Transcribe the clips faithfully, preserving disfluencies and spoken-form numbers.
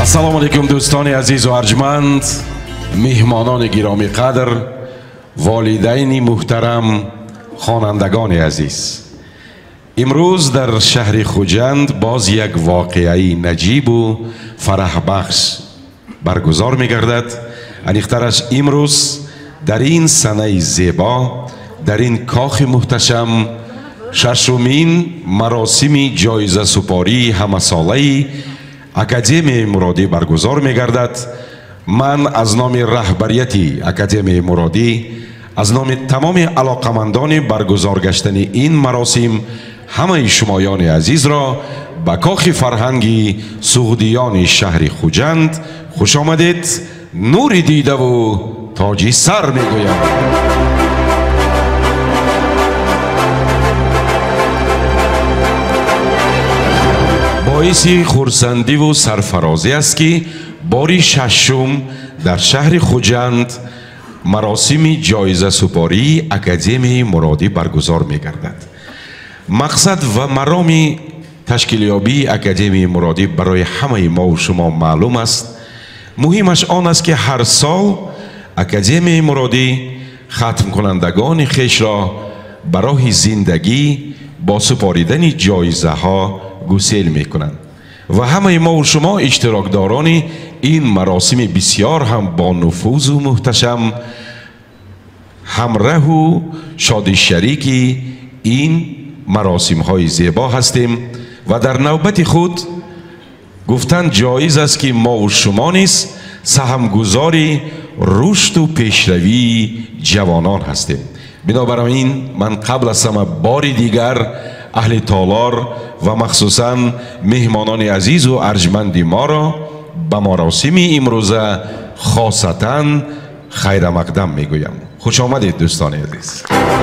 السلام علیکم دوستان عزیز و ارجمند، مهمانان گرامی قدر، والدین محترم، خوانندگان عزیز. امروز در شهر خوجند باز یک واقعه نجیب و فرح بخش برگزار می گردد. انیخترش امروز در این سنه زیبا، در این کاخ محتشم، ششمین مراسم جایزه سپاری همه ساله اکادمی مرادی برگزار می گردد. من از نام رهبریت اکادمی مرادی، از نام تمام علاقمندان برگزار گشتن این مراسم، همه شمایان عزیز را به کاخ فرهنگی سعودیان شهر خوجند خوش آمدید، نور دیده و تاج سر می گویم. باعث خرسندی و سرفرازی است که باری ششم در شهر خوجند مراسم جایزه سپاری اکادمی مرادی برگزار می گردد. مقصد و مرام تشکیلیابی اکادمی مرادی برای همه ما و شما معلوم است. مهمش آن است که هر سال اکادمی مرادی ختم کنندگان خیش را برای زندگی با سپاریدن جایزه ها گسیل می کنند و همه ما و شما اشتراکداران این مراسم بسیار هم با نفوذ و محتشم همراه و شاد شریک این مراسم های زیبا هستیم و در نوبت خود گفتن جایز است که ما و شما نیز سهمگذاری رشد و پیشروی جوانان هستیم. بنابراین من قبل از همه بار دیگر اهل تالار و مخصوصا مهمانان عزیز و ارجمند ما را به مراسم امروزه خاصتا خیر مقدم میگویم. خوش آمدید دوستان عزیز.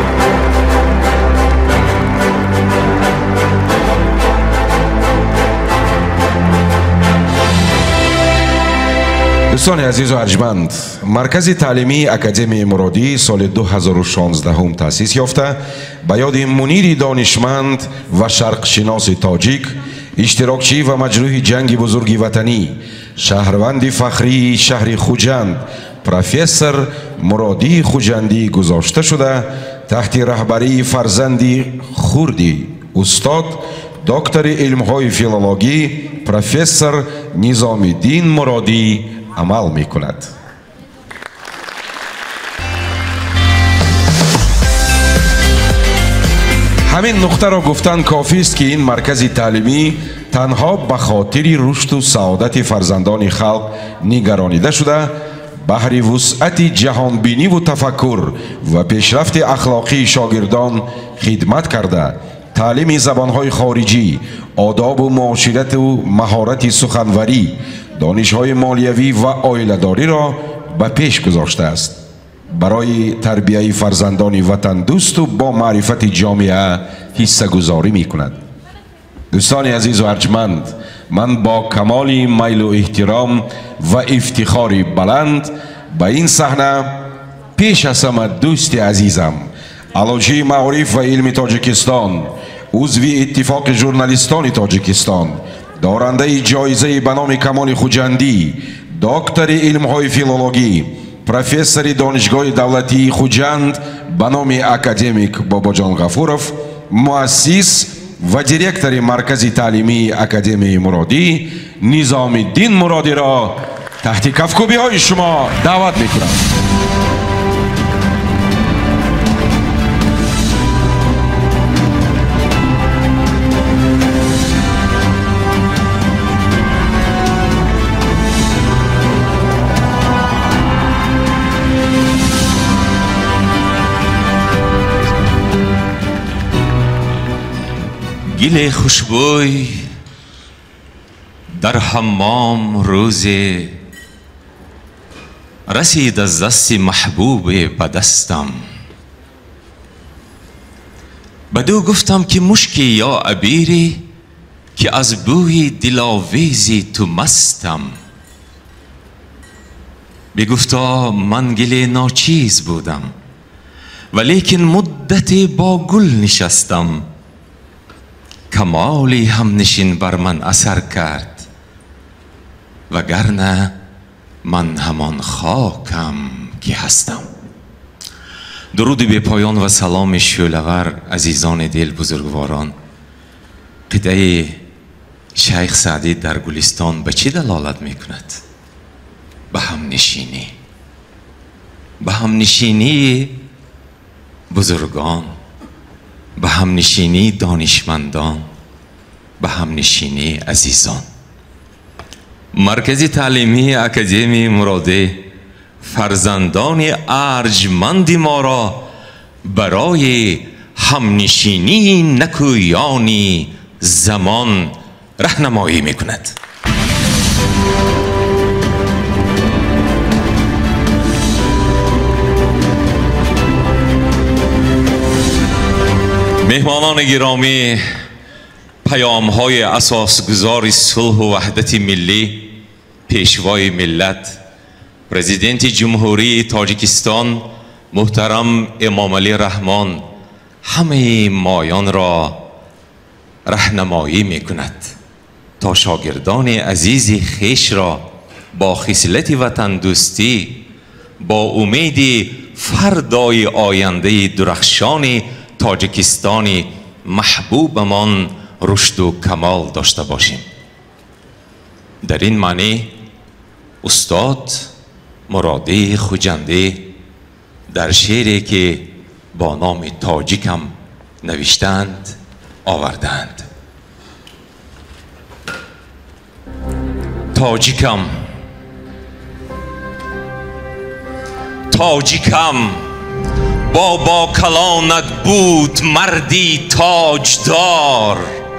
دوستان عزیز و ارجمند، مرکز تعلیمی اکادمی مرادی سال دو هزار و شانزده هم تأسیس یافته به یاد منیر دانشمند و شرق شناس تاجیک، اشتراکچی و مجروح جنگ بزرگ وطنی، شهروند فخری شهر خوجند پروفسور مرادی خوجندی گذاشته شده تحت رهبری فرزندی خردی استاد دکتر علم‌های فیلولوژی پروفسور نظام الدین مرادی عمل می کند. همین نقطه را گفتن کافی است که این مرکز تعلیمی تنها به خاطر رشد و سعادت فرزندان خلق نگرانیده شده، بهر وسعت جهانبینی و تفکر و پیشرفت اخلاقی شاگردان خدمت کرده، تعلیم زبانهای خارجی، آداب و معاشرت و مهارت سخنوری، دانش‌های مالیوی و عائله‌داری را به پیش گذاشته است. برای تربیت فرزندان وطن دوست و با معرفت جامعه حصه گذاری می کند. دوستان عزیز و ارجمند، من با کمال میل و احترام و افتخار بلند به این صحنه پیش از همه دوست عزیزم علاجی معارف و علم تاجیکستان، عضو اتفاق ژورنالیستان تاجیکستان، دارنده جایزه به نام کمال خوجندی، دکتر علم‌های فیلولوژی، پروفسور دانشگاه دولتی خوجند به نام اکادمیک باباجان غفورов، مؤسس و دیرکتور مرکز تعلیمی اکادمی مرادی نظام الدین مرادی را تحت کفکوبی های شما دعوت میکنم. گل خوشبوی در حمام روزی رسید از دست محبوب به دستم، بدو گفتم که مشکی یا عبیری که از بوی دلاویزی تو مستم. بگفتا من گل ناچیز بودم ولیکن مدتی با گل نشستم، کمالی هم نشین بر من اثر کرد وگرنه من همان خاکم که هستم. درود به پایان و سلام شعله‌ور عزیزان دل بزرگواران. قطعه شیخ سعدی در گلستان به چه دلالت می کند؟ به هم نشینی، به هم نشینی بزرگان، به هم نشینی دانشمندان، به هم نشینی عزیزان. مرکز تعلیمی اکادمی مراده فرزندان ارجمند ما را برای همنشینی نکویان زمان راهنمایی میکند. مهمانان گرامی، پیام های اساسگذار صلح و وحدت ملی، پیشوای ملت، پرزیدنت جمهوری تاجیکستان محترم امام علی رحمان همه مایان را راهنمایی می کند تا شاگردان عزیز خویش را با خصلت وطن دوستی، با امید فردای آینده درخشان تاجیکستان محبوبمان رشد و کمال داشته باشیم. در این معنی استاد مرادی خوجنده در شعری که با نام تاجیکم نوشتند آوردند. تاجیکم تاجیکم با با کلانت بود مردی تاجدار،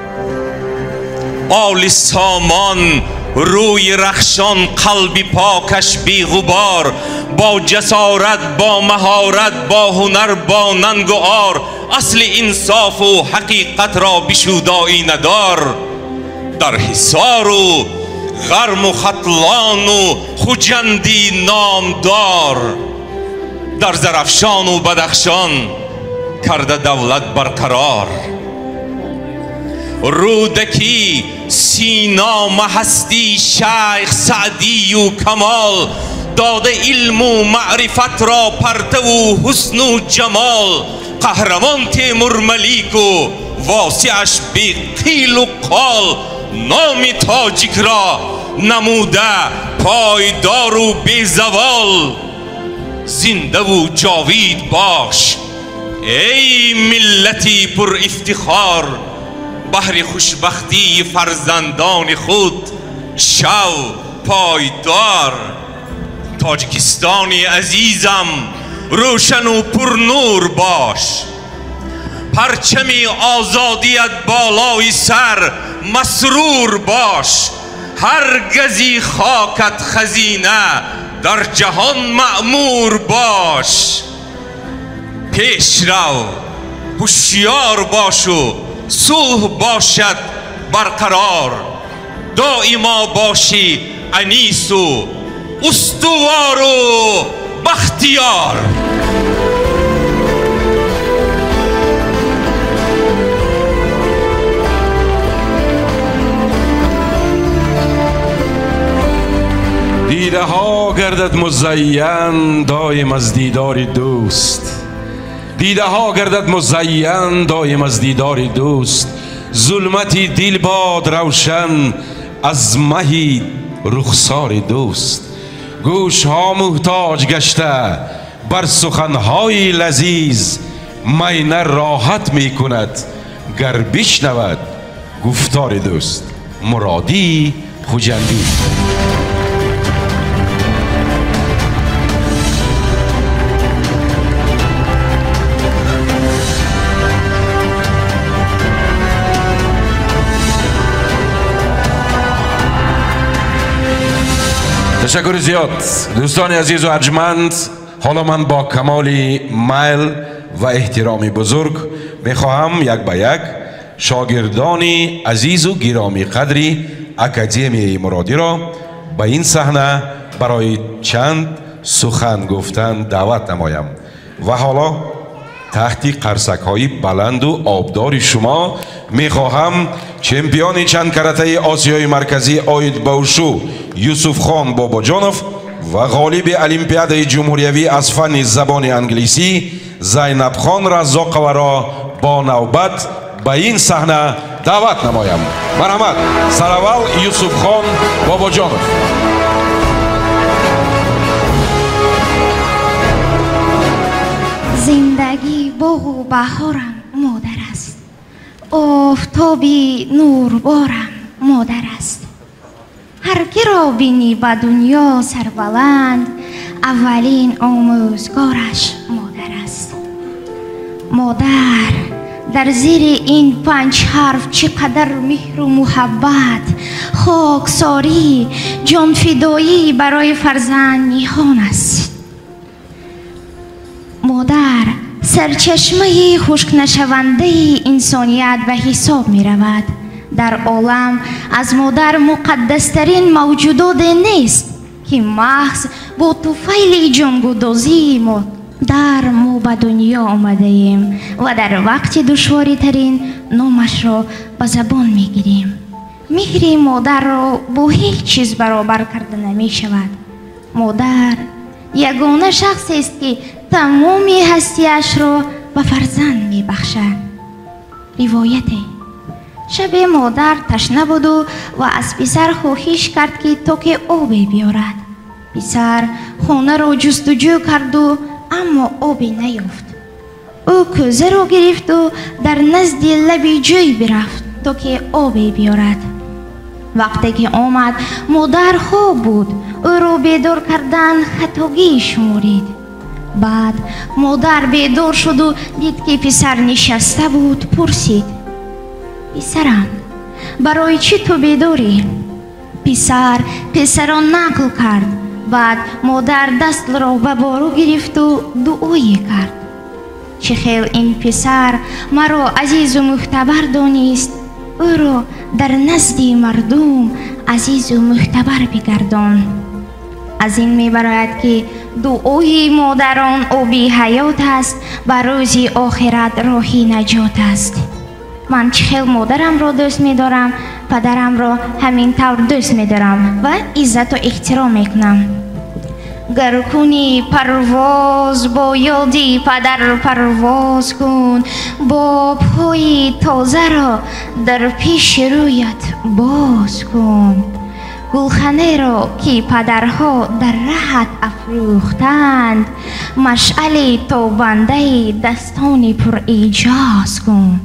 آل سامان روی رخشان قلبی پاکش بی غبار، با جسارت با مهارت با هنر با ننگ و عار، اصل انصاف و حقیقت را بشود آیینه دار. در حصار و غرم و ختلان و خوجندی نامدار، در زرافشان و بدخشان کرده دولت برقرار. رودکی سینام هستی شیخ سعدی و کمال، داده علم و معرفت را پرتو و حسن و جمال. قهرمان تیمور ملیک و واسعش بی قیل و قال، نام تاجیک را نموده پایدار و بی زوال. زنده و جاوید باش ای ملتی پر افتخار، بهر خوشبختی فرزندان خود شو پایدار. تاجیکستانی عزیزم روشن و پر نور باش، پرچم آزادیت بالای سر مسرور باش. هرگزی خاکت خزینه در جهان مأمور باش. پیش رو هوشیار باش و صلح باشد برقرار، دائما باشی انیس و استوار و بختیار. دیده ها گردد مزین دایم از دیدار دوست، دیده ها گردد مزین دایم از دیدار دوست. ظلمتی دل باد روشن از مهی رخسار دوست. گوش ها محتاج گشته بر سخنهای لذیذ، مینه راحت می کند گر بشنود گفتار دوست. مرادی خوجندی. تشکر زیاد دوستان عزیز و ارجمند. حالا من با کمال میل و احترام بزرگ میخواهم یک به یک شاگردان عزیز و گرامی قدری اکادمی مرادی را به این صحنه برای چند سخن گفتن دعوت نمایم. و حالا تحت قرصک های بلند و آبدار شما میخواهم چمپیون چند کرته آسیای مرکزی آید بوشو یوسف خان باباجانов و غالب المپیاد جمهوریوی از فن زبان انگلیسی زینب خان رزاقова را با نوبت به این صحنه دعوت نمایم. مرحمت. سراول یوسف خان باباجانов. زندگی باغ و بهارم مادر است، آفتابی نوربارم مادر است. هر که را بینی به دنیا سربلند، اولین آموزگارش مادر است. مادر در زیر این پنج حرف چقدر مهر و محبت، خاکساری، جانفدایی برای فرزند نهان است. مادر سرچشمه خشک نشونده انسانیت به حساب می رود. در عالم از مادر مقدسترین موجودات نیست که محض با طفیل جانگدازی مادر ما به دنیا آمده ایم و در وقت دشواری ترین نامش را به زبان می گیریم. مهر مادر را با هیچ چیز برابر کرده نمی شود. مادر یگانه شخص است که تمامی هستیش را به فرزند می بخشد. روایته: شب مادر تشنه بود و از پسر خواهش کرد که تا که آبی بیارد. پسر خانه را جستجو کرد و اما آبی نیافت. او کوزه را گرفت و در نزد لب جوی برفت تا که آبی بیارد. وقتی که آمد مادر خواب بود. او را بیدار کردن خطاگی شمرید. بعد مادر بیدار شد و دید که پسر نشسته بود. پرسید: پسرم، برای چی تو بیداری؟ پسر پسر را نقل کرد. بعد مادر دست را به بارو گرفت و دعایی کرد: چه خیل این پسر مرا عزیز و معتبر دانست، او را در نزد مردم عزیز و معتبر بگردان. از این میبراید که دعای مادران آبی حیات است و روز آخرت راهی نجات است. من چه مادرم را دوست می‌دارم، پدرم را همین طور دوست می‌دارم و عزت و احترام می‌کنم. گر کنی پرواز با یادی پدر پرواز کن، با پای تازه را در پیش رویت باز کن. گلخانه را که پدرها در رهت افروختند، مشعل تابنده دستان پر ایجاز کن.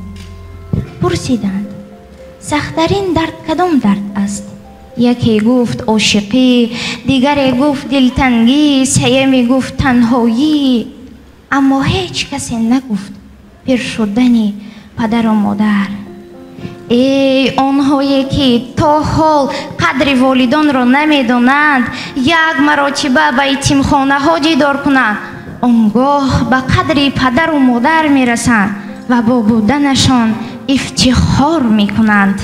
پرسیدند: سخت‌ترین درد کدام درد است؟ یکی گفت عاشقی، دیگری گفت دلتنگی، سومی گفت تنهایی، اما هیچ کسی نگفت پیر شدن پدر و مادر. ای آنهایی که تا حال قدر والدان را نمیدانند، یک مرتبه به یتیمخانه ها دیدار کنند، آنگاه به قدر پدر و مادر میرسند و با بودنشان افتخار میکنند.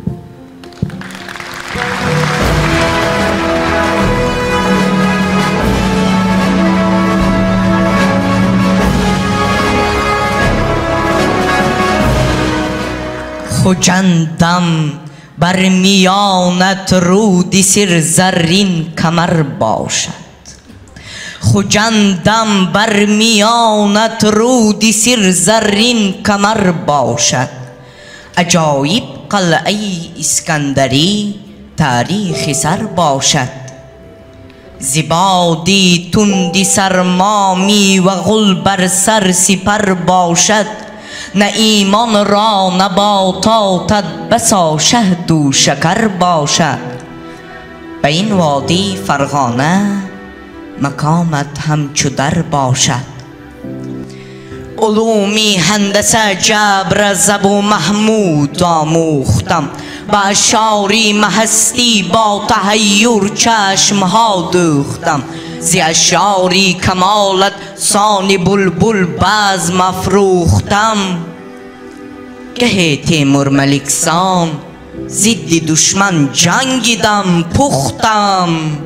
خجندم بر میانت رودی سر زرین کمر باشد. خجندم بر میانت رودی سر زرین کمر باشد. عجایب قلعه اسکندری تاریخ سر باشد. زبادی تندی سرمامی و غل بر سر سپر باشد. نه ایمان را نباتاتت بسا شهد و شکر باشد. به این وادی فرغانه مقامت همچو در باشد. علومی هندسه جبر زبو محمود آموختم، با اشعاری محستی با تحیر چشمها دوختم. زی اشعاری کمالت سان بلبل بزم افروختم. گه تیمور ملک سام ضد دشمن جنگیدم پختم.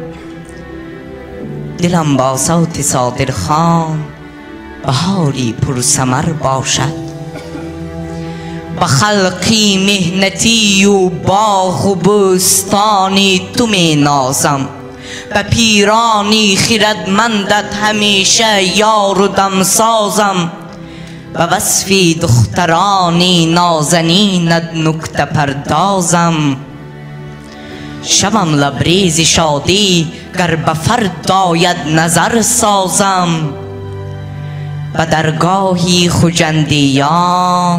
دلم با صوت صادر خان بهاری پر ثمر باشد. به خلقی مهنتی و باغ و بستانی تو می نازم، به پیرانی خردمندت همیشه یار و دمسازم، به وصفی دخترانی نازنینت نکته پردازم. شبم لبریز شادی گر به فرد آید نظر سازم، به درگاهی خجندیان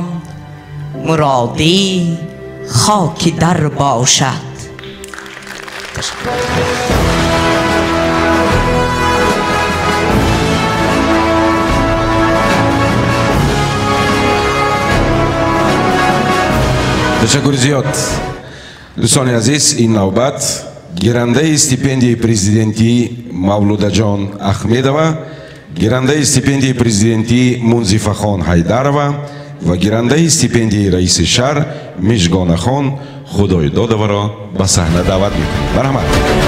مرادی خاکی در باشد. تشکر زیاد. دوستان عزیز، این نوبت گیرنده استیپندیای پرزیدنتی مولوده جان احمدова، گیرنده استیپندیای پرزیدنتی منصفه خان حیدرова و گیرنده استیپندیای رئیس شهر مژگانه خان خدایدادова را به صحنه دعوت میکنیم. مرحمت.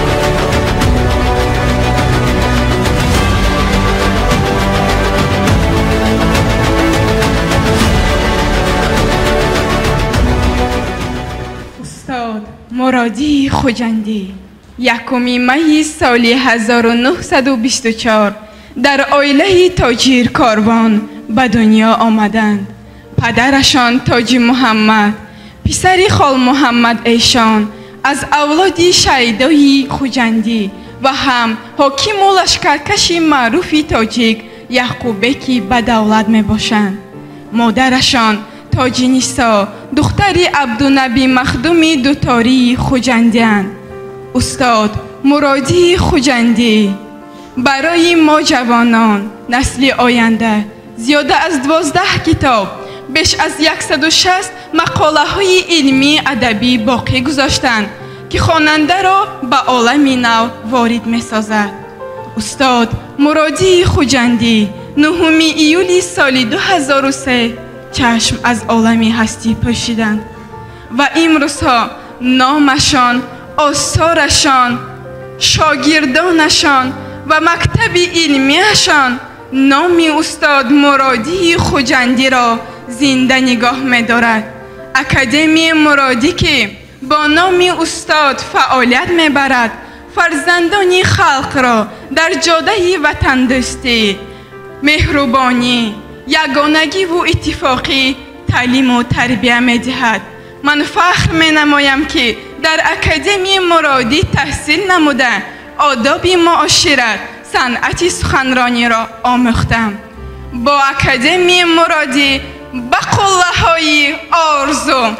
مرادی خجندی یکمی می سال هزار و نهصد و بیست و چهار در عائله تاجر کاروان به دنیا آمدند. پدرشان تاج محمد، پسری خال محمد ایشان از اولاد شیدای خجندی و هم حاکم و لشکرکش معروف تاجیک یعقوبکی به دولت می باشند. مادرشان تاج نیسا دختری عبدالنبی مخدومی دوتاری خجندیان. استاد مرادی خجندی برای ما جوانان نسل آینده زیاده از دوازده کتاب، بیش از صد و شصت مقاله های علمی ادبی باقی گذاشتند که خواننده را به عالم نو وارد می سازد. استاد مرادی خجندی نهم ایولی سال دو هزار و سه چشم از عالمی هستی پوشیدند و امروزها نامشان، آثارشان، شاگردانشان و مکتب علمیشان نام استاد مرادی خجندی را زنده نگاه می دارد. اکادمی مرادی که با نام استاد فعالیت می برد فرزندان خلق را در جاده وطن دوستی، مهربانی، یگانگی و اتفاقی تعلیم و تربیه می دهد. من فخر می نمایم که در اکادمی مرادی تحصیل نموده آداب معاشرت، صنعت سخنرانی را آموختم. با اکادمی مرادی به قله های آرزو.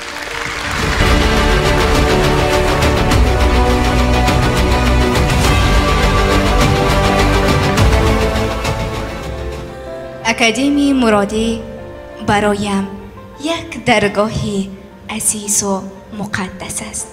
اکادمی مرادی برایم یک درگاهی عزیز و مقدس است.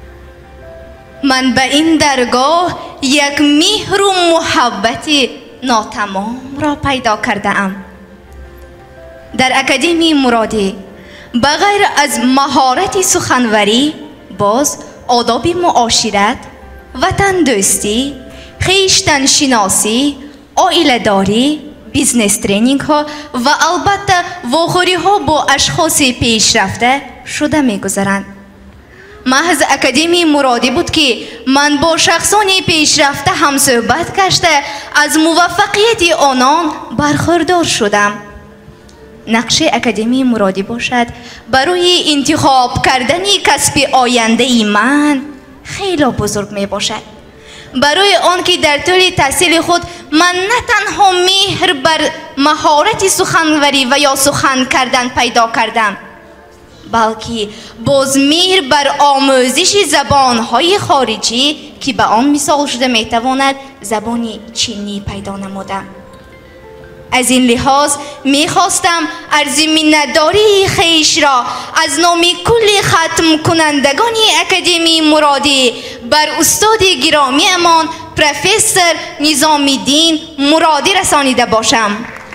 من به این درگاه یک مهر و محبتی ناتمام را پیدا کرده ام. در اکادمی مرادی بغیر از مهارت سخنوری باز آداب معاشرت، وطن دوستی، خویشتن شناسی، عائله داری، بیزنس ترینینگ ها و البته واخوری ها با اشخاص پیشرفته شده می گذرند. محض اکادمی مرادی بود که من با شخصان پیشرفته هم صحبت کرده از موفقیت آنان برخوردار شدم. نقش اکادمی مرادی باشد برای انتخاب کردن کسب آینده ای من خیلی بزرگ می باشد. برای آن که در طول تحصیل خود من نه تنها مهر بر مهارت سخنوری و یا سخن کردن پیدا کردم، بلکه باز مهر بر آموزش زبانهای خارجی که به آن مثال شده میتواند زبان چینی پیدا نمودم. از این لحاظ میخواستم عرض منتداری خویش را از نام کل ختم کنندگان اکادمی مرادی بر استاد گرامی امان پروفسور نظام الدین مرادی رسانیده باشم.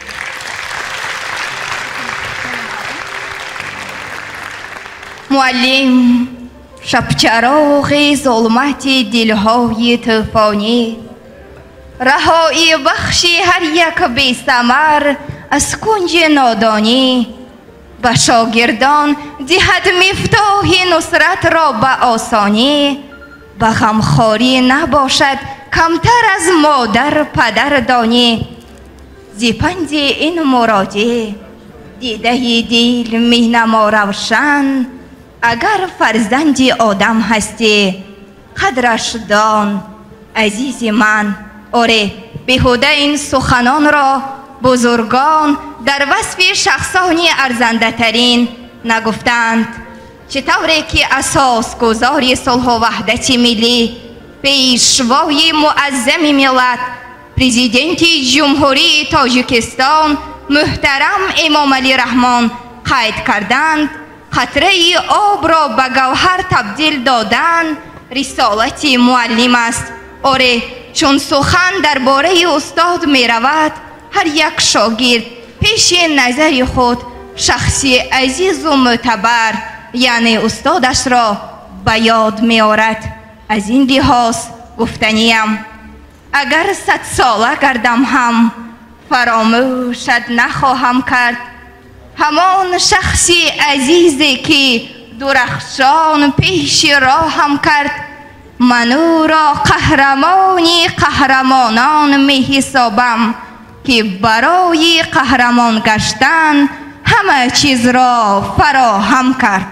معلم، شبچراغ ظلمت دلهای طوفانی، رهایی بخش هر یک بی ثمر از کنج نادانی، و شاگردان دهد مفتاح نصرت را به آسانی و غمخواری نباشد کمتر از مادر پدر دانی. زیپند این مرادی دیده دل می نما روشن، اگر فرزند آدم هستی قدرش دان عزیز من. آره بیهوده این سخنان را بزرگان در وصف شخصانی ارزنده ترین نگفتند. چطوری که اساس گذاری صلح و وحدت ملی پیشوای معظم ملت پرزیدنت جمهوری تاجیکستان محترم امام علی رحمان قید کردند، قطره آب را به گوهر تبدیل دادن رسالت معلم است. آره چون سخن درباره استاد می رود، هر یک شاگرد پیش نظر خود شخصی عزیز و معتبر یعنی استادش را به یاد می آورد. از این لحاظ گفتنیم اگر صد ساله گردم هم فراموشت نخواهم کرد همان شخصی عزیزی که درخشان پیش راهم کرد. من او را قهرمانی قهرمانان می حسابم که برای قهرمان گشتن همه چیز را فراهم کرد.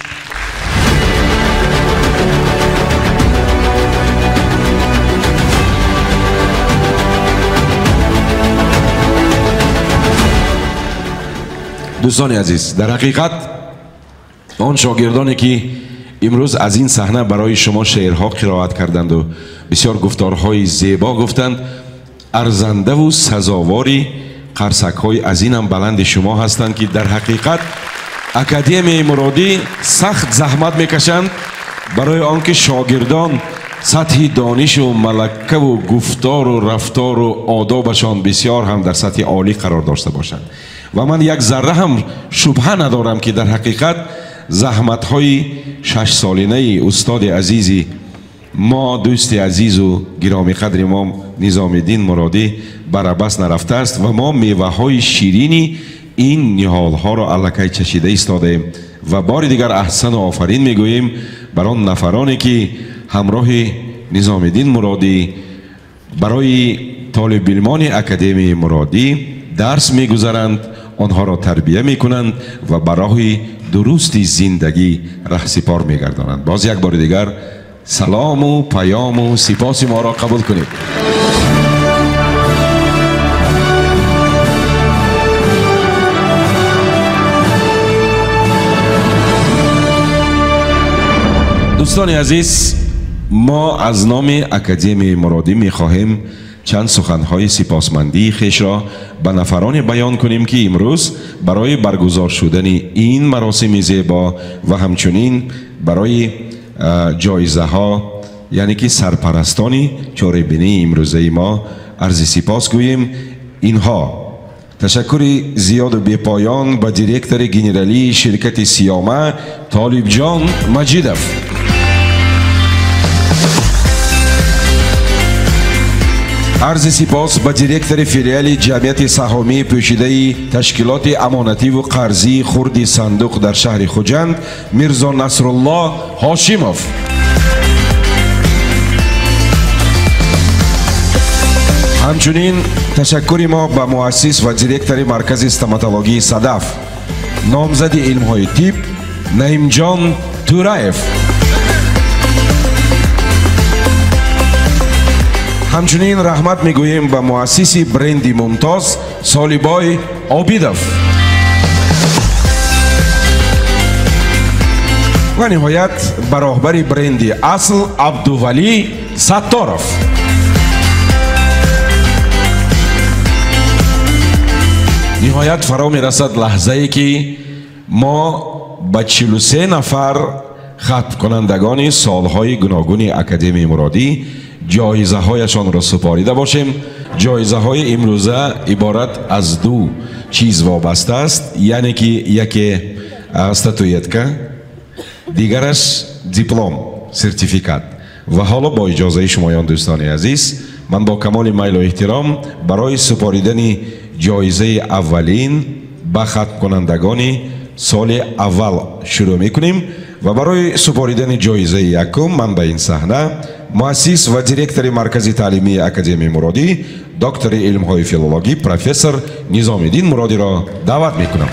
دوستان عزیز، در حقیقت آن شاگردانی که امروز از این صحنه برای شما شعرها قرائت کردند و بسیار گفتارهای زیبا گفتند، ارزنده و سزاواری قرصک های از این هم بلند شما هستند که در حقیقت اکادمی مرادی سخت زحمت میکشند برای آنکه شاگردان سطح دانش و ملکه و گفتار و رفتار و آدابشان بسیار هم در سطح عالی قرار داشته باشند. و من یک ذره هم شبهه ندارم که در حقیقت زحمت های شش سالینه استاد عزیزی ما، دوست عزیز و گرامی قدر ما نظام الدین مرادی برابس نرفته است و ما میوه های شیرینی این نهال ها را الکی چشیده ایستادیم و بار دیگر احسن و آفرین میگوییم بر آن نفرانی که همراه نظام الدین مرادی برای طالب علمان اکادمی مرادی درس میگذارند، آنها را تربیه میکنند و برای درست زندگی رهسپار میگردانند. باز یک بار دیگر سلام و پیام و سپاس ما را قبول کنید. دوستان عزیز، ما از نام اکادمی مرادی میخواهیم چند سخنهای سپاسمندی خویش را به نفران بیان کنیم که امروز برای برگزار شدن این مراسم زیبا و همچنین برای جایزه ها یعنی که سرپرستانی چاره‌بینی امروزه ما عرض سپاس گوییم. اینها تشکر زیاد و بی‌پایان به دیرکتور گنرالی شرکت سیامه طالب جان مجیدوف، عرض سپاس به دیرکتور فیلیال جمعیت سهامی پوشیده تشکیلات امانتی و قرضی خرد صندوق در شهر خوجند میرزا نصرالله هاشموف. همچنین تشکر ما به مؤسس و دیرکتور مرکز استوماتولوژی صدف نامزد علمهای طب نعیم جان تورایف. همچنین رحمت میگوییم به مؤسس برند ممتاز سالیبای عابدوف و نهایت به راهبر برند اصل عبدولی ستاروف. نهایت فرا میرسد لحظه ای که ما با چهل و سه نفر ختم کنندگان سالهای گوناگون اکادمی مرادی جایزه هایشان را سپاریده باشیم. جایزه های امروزه عبارت از دو چیز وابسته است، یعنی که یکی استاتویتکا، دیگرش دیپلم سرتیفیکات. و حالا با اجازه شمایان دوستان عزیز، من با کمال میل و احترام برای سپاریدن جایزه اولین به ختم کنندگان соли аввал шурӯъ мекунем ва барои супоридани ҷоизаи якум ман ба ин саҳна муассис ва директори маркази таълимии академияи муродӣ доктори илмҳои филологӣ профессор низомиддин муродиро даъват мекунам.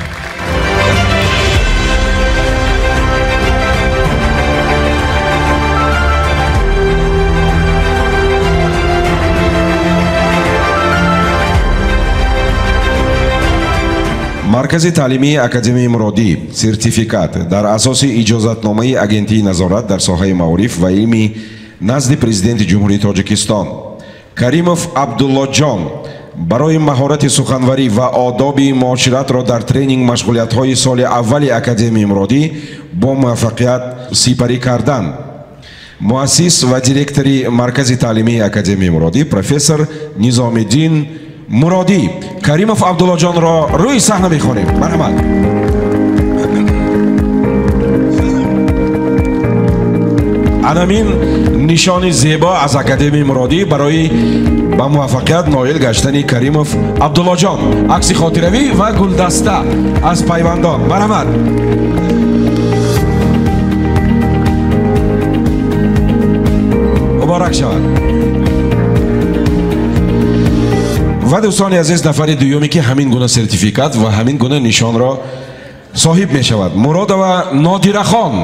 маркази таълимии академияи муродӣ сертификат дар асоси иҷозатномаи агентии назорат дар соҳаи маориф ва илмӣ назди президенти ҷумҳурии тоҷикистон каримов абдуллоҷон барои маҳорати суханварӣ ва одоби муоширатро дар тренинг машғулиятҳои соли аввали академияи муродӣ бо муваффақият сипарӣ кардан. муассис ва директори маркази таълимии академияи муродӣ профессор низомиддин муродӣ каримов абдуллоҷонро рӯи саҳна мехонем. марҳамат. анамин нишони зебо аз академияи муродӣ барои ба муваффақият ноил гаштани каримов абдуллоҷон акси хотиравӣ ва гулдаста аз пайвандон. марҳамат. муборак шавад. ва дӯстони азиз, нафари дуюме ки ҳамин гуна сертификат ва ҳамин гуна нишонро соҳиб мешавад Муродова Нодирахон.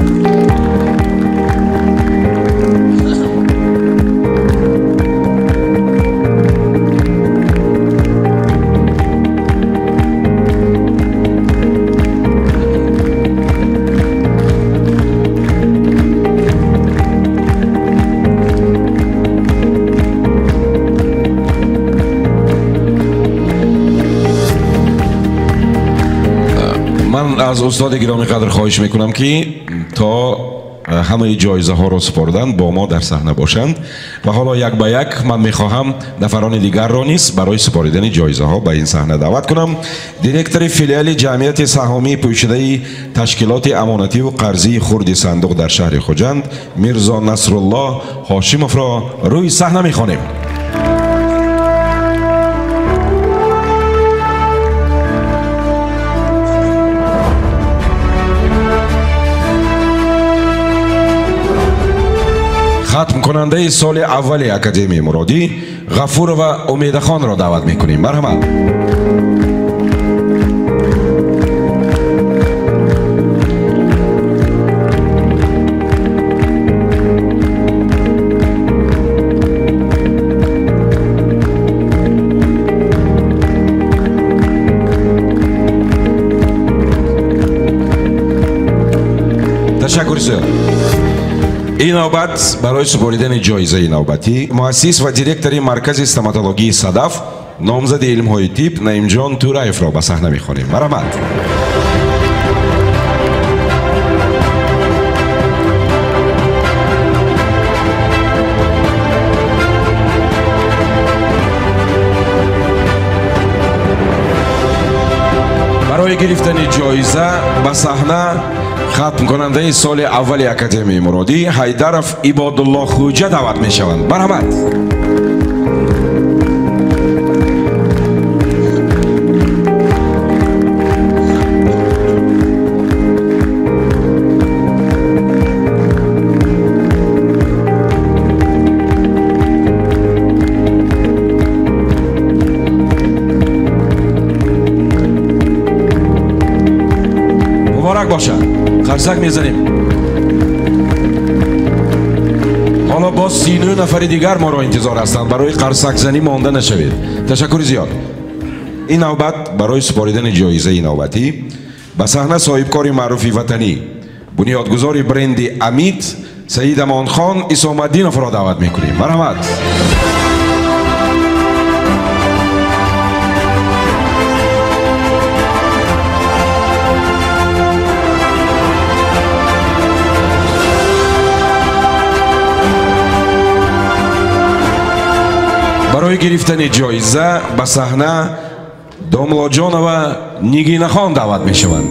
аз устоди гироми қадр хоҳиш мекунам ки то ҳамаи ҷоизаҳоро супордан бо мо дар саҳна бошанд ва ҳоло як ба як ман мехоҳам нафарони дигарро низ барои супоридани ҷоизаҳо ба ин саҳна даъват кунам. директори филиали ҷамъияти саҳомии пӯшидаи ташкилоти амонативу қарзии хурди сандуқ дар шаҳри хуҷанд мирзо Насрулло Ҳошимовро рӯи саҳна мехонем. хатмкунандаи соли аввали академияи муродӣ Ғафурова Умедахонро даъват мекунем. марҳамат. ташаккур зиёд. ин навбат барои супоридани ҷоизаи навбатӣ муассис ва директори маркази стоматологии Садаф номзади илмҳои тиб Наимҷон Тураевро ба саҳна мехонем. марҳамат. барои гирифтани ҷоиза ба саҳна хатмкунандаи соли аввали академияи муродӣ Ҳайдаров Ибодулло Хуҷа даъват мешаванд. марҳамат. муборак бошад. қарсак мезанем. ҳоло боз сину нафари дигар моро интизор ҳастанд. барои қарсакзанӣ монда нашавед. ташаккури зиёд. ин навбат барои супоридани ҷоизаи навбатӣ ба саҳна соҳибкори маъруфи ватанӣ бунёдгузори бренди Амид Саид Амонхон Исоматдиновро даъват мекунем. марҳамат. барои гирифтани ҷоиза ба саҳна Домлоҷонова Нигинахон даъват мешаванд.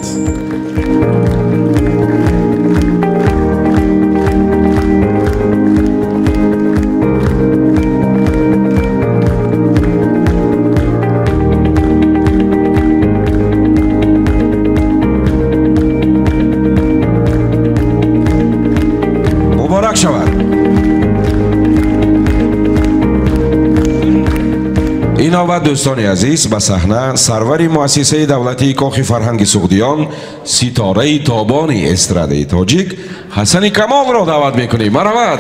инобат дӯстони азиз ба саҳна сарвари муассисаи давлатии кохи фарҳанги суғдиён, ситораи тобони эстрадаи тоҷик Ҳасани Камолро даъват мекунем. марҳамат.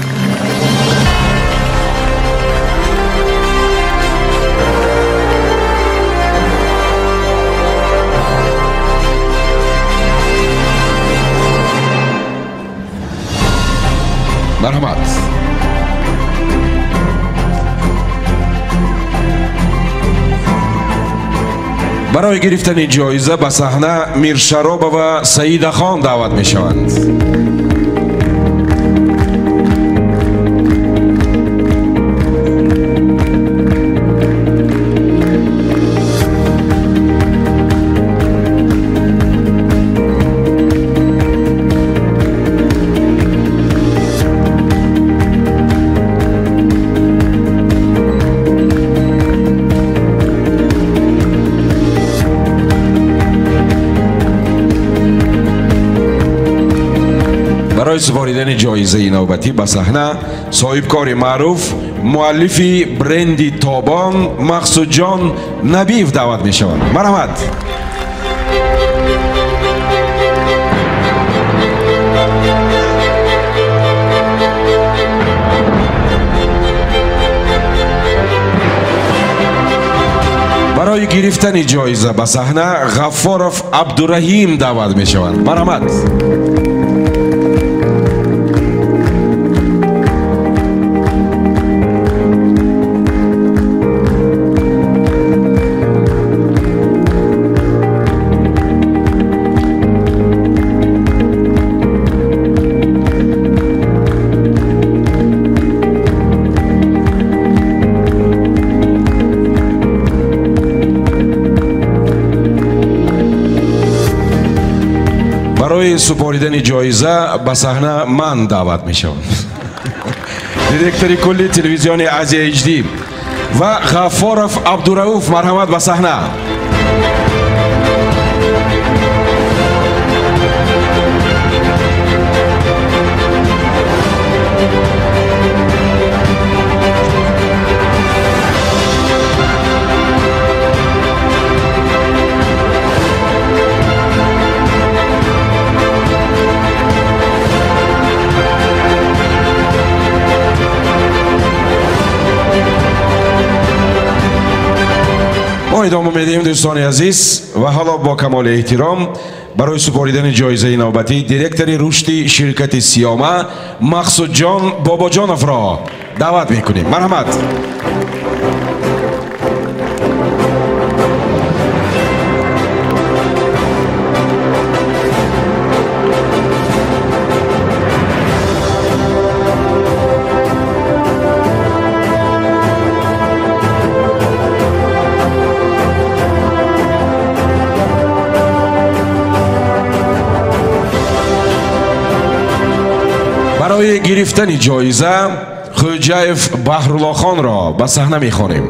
марҳамат. барои гирифтани ҷоиза ба саҳна Миршаробова Саидахон даъват мешаванд. برای سپاریدن جایزه نوبتی به صحنه صاحبکار معروف مؤلفی برندی تابان مقصود جان نبیف دعوت می شوند. مرحمت. برای گرفتن جایزه به صحنه غفارов عبدالرحیم دعوت می شوند. مرحمت. برای سپاریدن جایزه به صحنه من دعوت می شوم. دیرکتور کلی تلویزیون ازیا اچ دی و غفارов عبدالرؤوف مرحمت به صحنه. ما ادامه میدیم دوستان عزیز و حالا با کمال احترام برای سپاریدن جایزه نوبتی دیرکتور رشد شرکت سیامه مقصود جان باباجانов را دعوت میکنیم. مرحمت. برای گرفتن جایزه خوجاев بحرالله خان را به صحنه می‌خوانیم.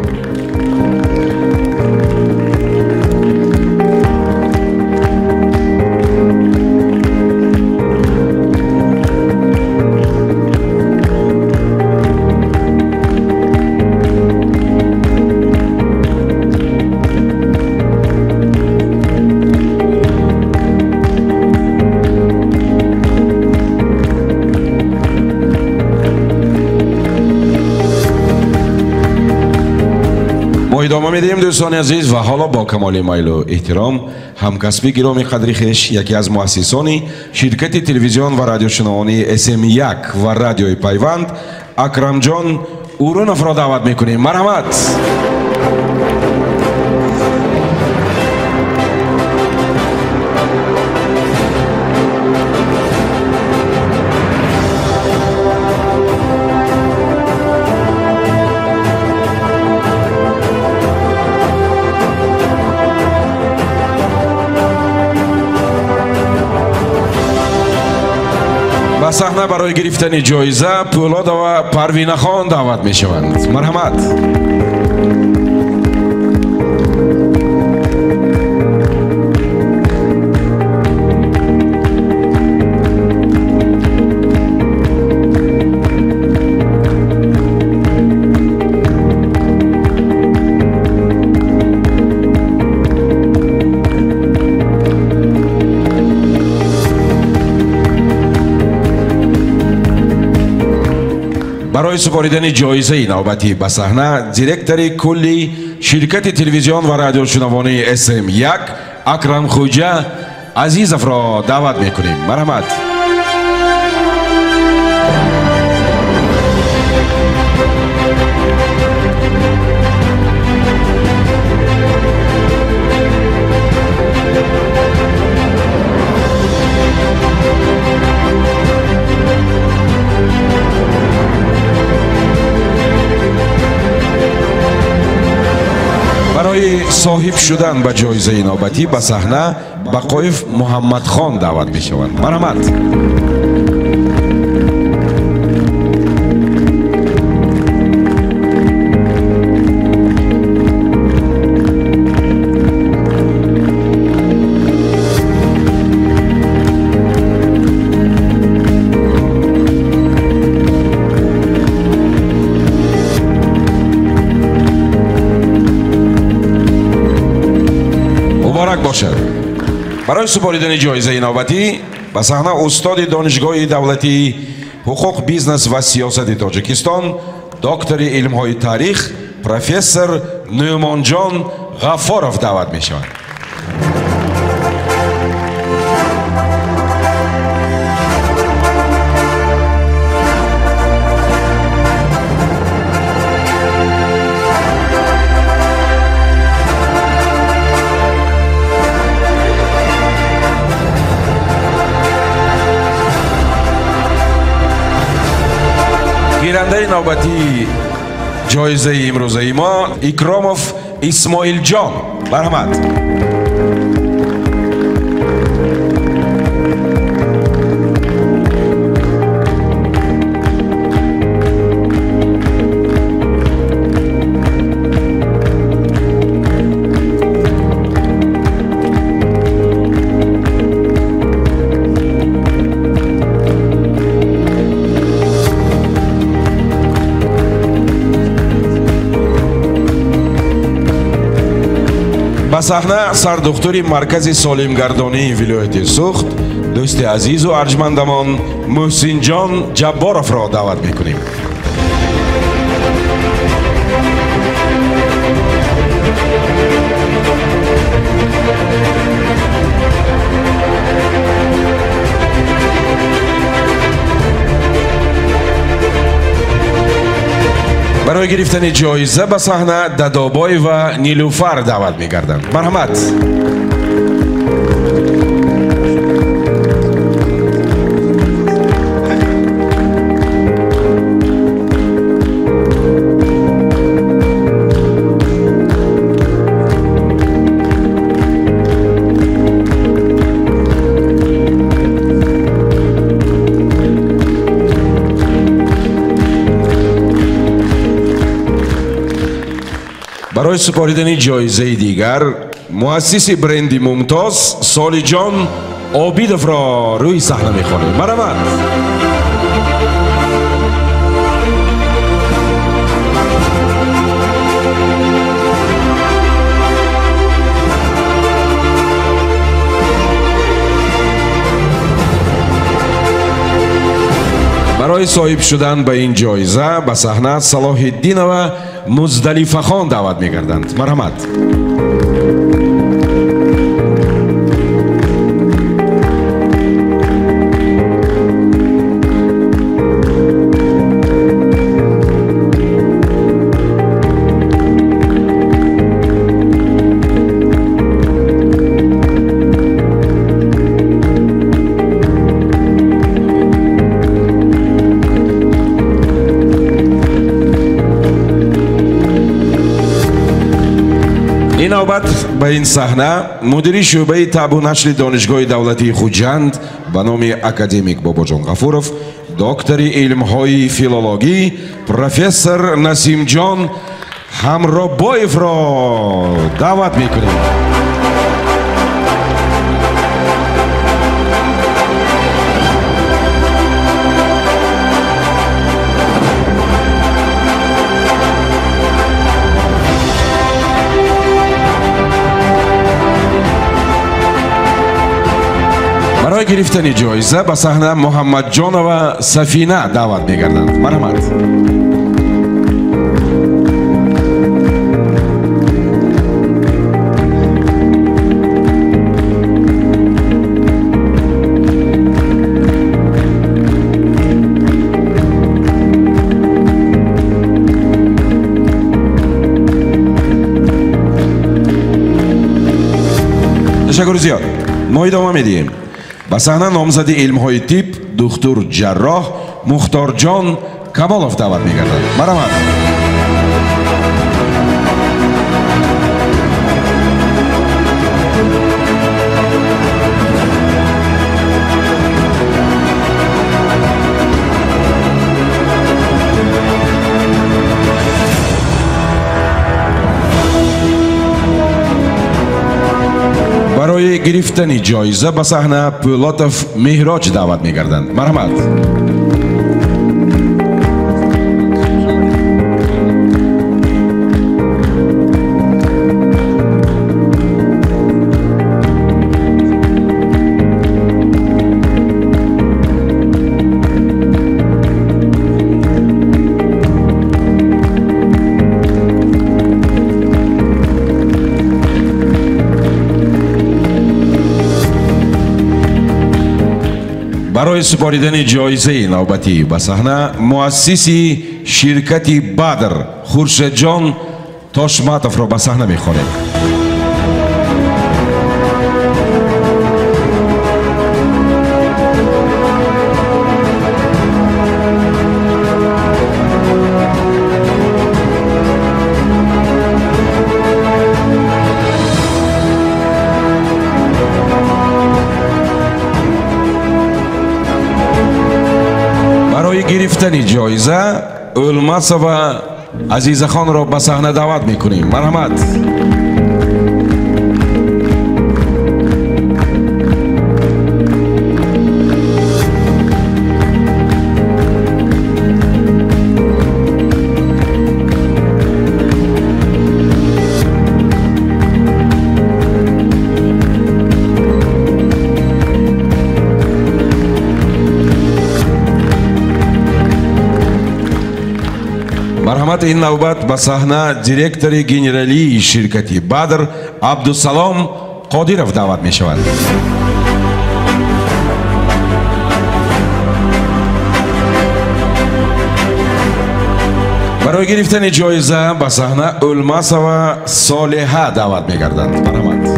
ادامه میدیم دوستان عزیز و حالا با کمال میل و احترام همکسبی گرامی قدری خویش یکی از مؤسسان شرکت تلویزیون و رادیوشنوانی اس ام یک و رادیوی پیوند اکرم جان اورونов را دعوت میکنیم. مرحمت. به صحنه برای گرفتن جایزه پولاد و پروینه خان دعوت می شوند. مرحمت. برای سپاریدن جایزه نوبتی به صحنه دیرکتور کلی شرکت تلویزیون و رادیوشنوانی اس ام یک اکرم خوجا عزیزов را دعوت میکنیم. مرحمت. برای صاحب شدن به جایزه نوبتی به صحنه بقایف محمد خان دعوت می شوند. مرحمت. مبارک باشد. برای سپاریدن جایزه نوبتی به صحنه استاد دانشگاه دولتی حقوق بیزنس و سیاست تاجیکستان دکتر علم‌های تاریخ پروفسور نومانجان غفارов دعوت می شوند. گیرنده نوبتی جایزه امروزه ما اکراموف اسماعیل جان. مرحمت. به صحنه سردختور مرکز سالمگردانی ولایت سوخت دوست عزیز و ارجمندمان محسن جان جبارов را دعوت میکنیم. برای گرفتن جایزه به صحنه ددابای و نیلوفر دعوت می‌گردند. مرحمت. برای سپاریدن جایزه دیگر مؤسس برند ممتاز سالی جان عابیدов را روی صحنه می‌خوانیم. مرحمت. برای صاحب شدن به این جایزه به صحنه صلاح الدین و مزدلیفه خان دعوت می‌گردند. مرحمت. این نوبت به این صحنه مدیر شعبه طبع و نشر دانشگاه دولتی خوجند به نام اکادمیک باباجان غفورов دکتر علم‌های فیلولوژی پروفسور نسیم جان همرابایف را دعوت میکنیم. برای گرفتن جایزه به صحنه محمد جان و سفینه دعوت می‌گردند. مرحمت. تشکر زیاد. ما ادامه میدیم. به صحنه نامزد علم‌های طب دکتر جراح مختار جان کمالوف دعوت می‌گردند. مرحمت. برای گرفتن جایزه به صحنه پولاتوف مهراج دعوت می‌گردند. مرحمت. برای سپاریدن جایزه نوبتی به صحنه مؤسسی شرکت بدر خورشید جان تاشماتوف را به صحنه می‌خوانیم. گرفتن جایزه اولماسова عزیزخان را به صحنه دعوت میکنیم. مرحمت. مرحمت. این نوبت به صحنه دیرکتور گنرالی شرکت بدر عبدالسلام قادیرов دعوت می شود. برای گرفتن جایزه به صحنه اولماسова صالحه دعوت می گردند. مرحمت.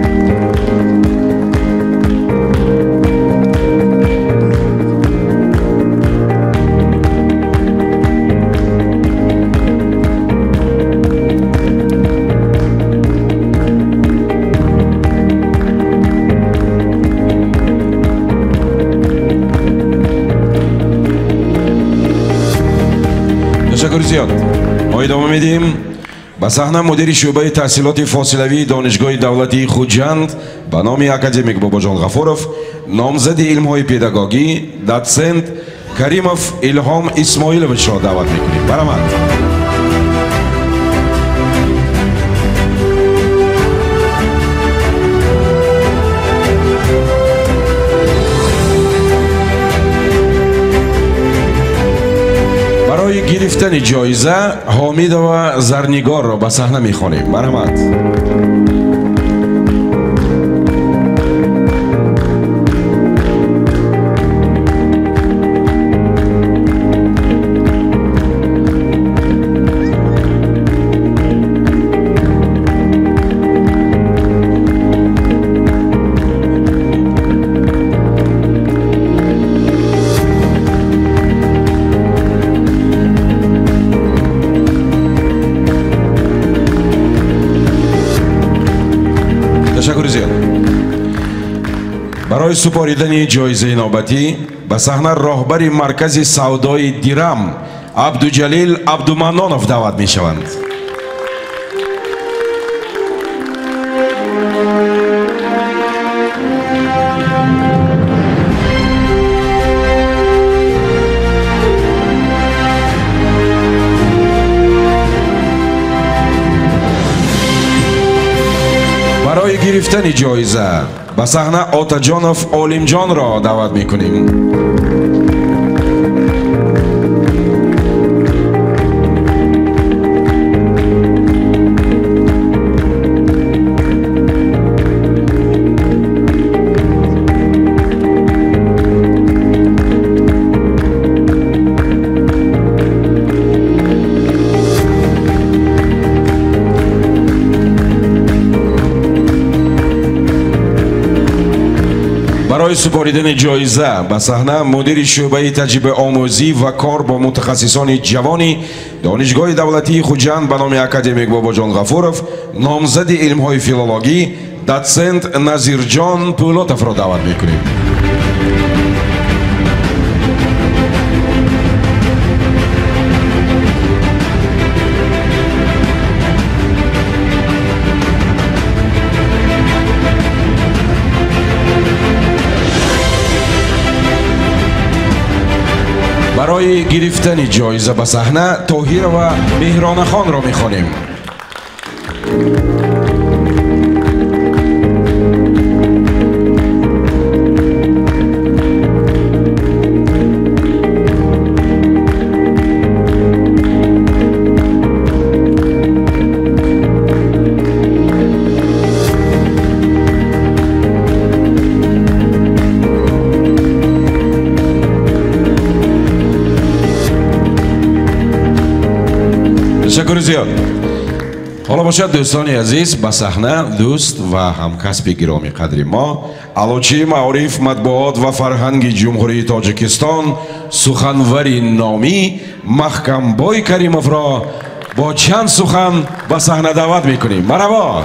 تشکر زیاد. ما ادامه میدیم. به صحنه مدیر شعبه تحصیلات فاصلوی دانشگاه دولتی خوجند به نام اکادمیک باباجان غفورов نامزد علم‌های پداگوژی دوسنت کریموف الهام اسماعیلویچ را دعوت میکنیم. مرحمت. برای گرفتن جایزه حامد و زرنگار را به صحنه می‌خوانیم. مرحمت. تشکر زیاد. برای سپاریدن جایزه نوبتی به صحنه راهبر مرکز سودای دیرم عبدوجلیل عبدومنانов دعوت می شوند. برای گرفتن جایزه ба саҳна Отаҷонов Олимҷонро даъват мекунем. برای سپاریدن جایزه به صحنه مدیر شعبه تجربه آموزی و کار با متخصصان جوانی دانشگاه دولتی خوجند به نام اکادمیک باباجان غفورов نامزد علم‌های فیلولوژی دوسنت نظیرجان پولاتов را دعوت می‌کنیم. برای گرفتن جایزه به صحنه طاهر و مهران خان را می‌خوانیم. تشکر زیاد. حالا باشد دوستان عزیز به صحنه دوست و همکسب گرامی قدر ما علوچی معارف مطبوعات و فرهنگ جمهوری تاجیکستان سخنوری نامی محکمبای کریمов را با چند سخن به صحنه دعوت میکنیم. مرحبا.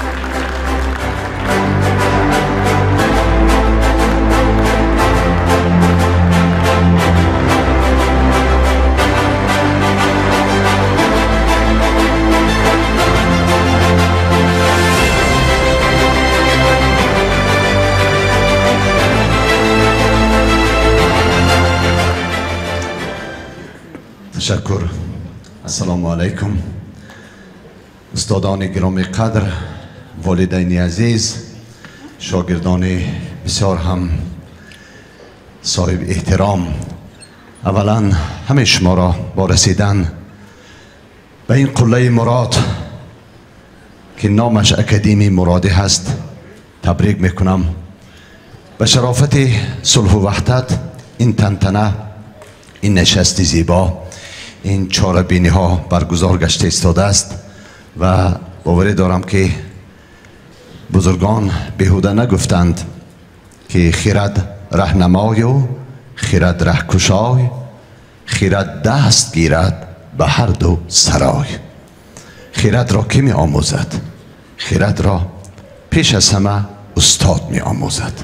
تشکر. السلام علیکم استادان گرامی قدر، والدین عزیز، شاگردان بسیار هم صاحب احترام، اولا همه شما را با رسیدن به این قله مراد که نامش اکادمی مرادی هست تبریک میکنم. به شرافت صلح و وحدت این تنتنه، این نشست زیبا، این چاربینی ها برگزار گشته ایستاده است و باوری دارم که بزرگان بیهوده نگفتند که خیرد رهنمای و خیرد رهکشای، خیرد دست گیرد به هر دو سرای. خیرد را کی می آموزد؟ خیرد را پیش از همه استاد می آموزد.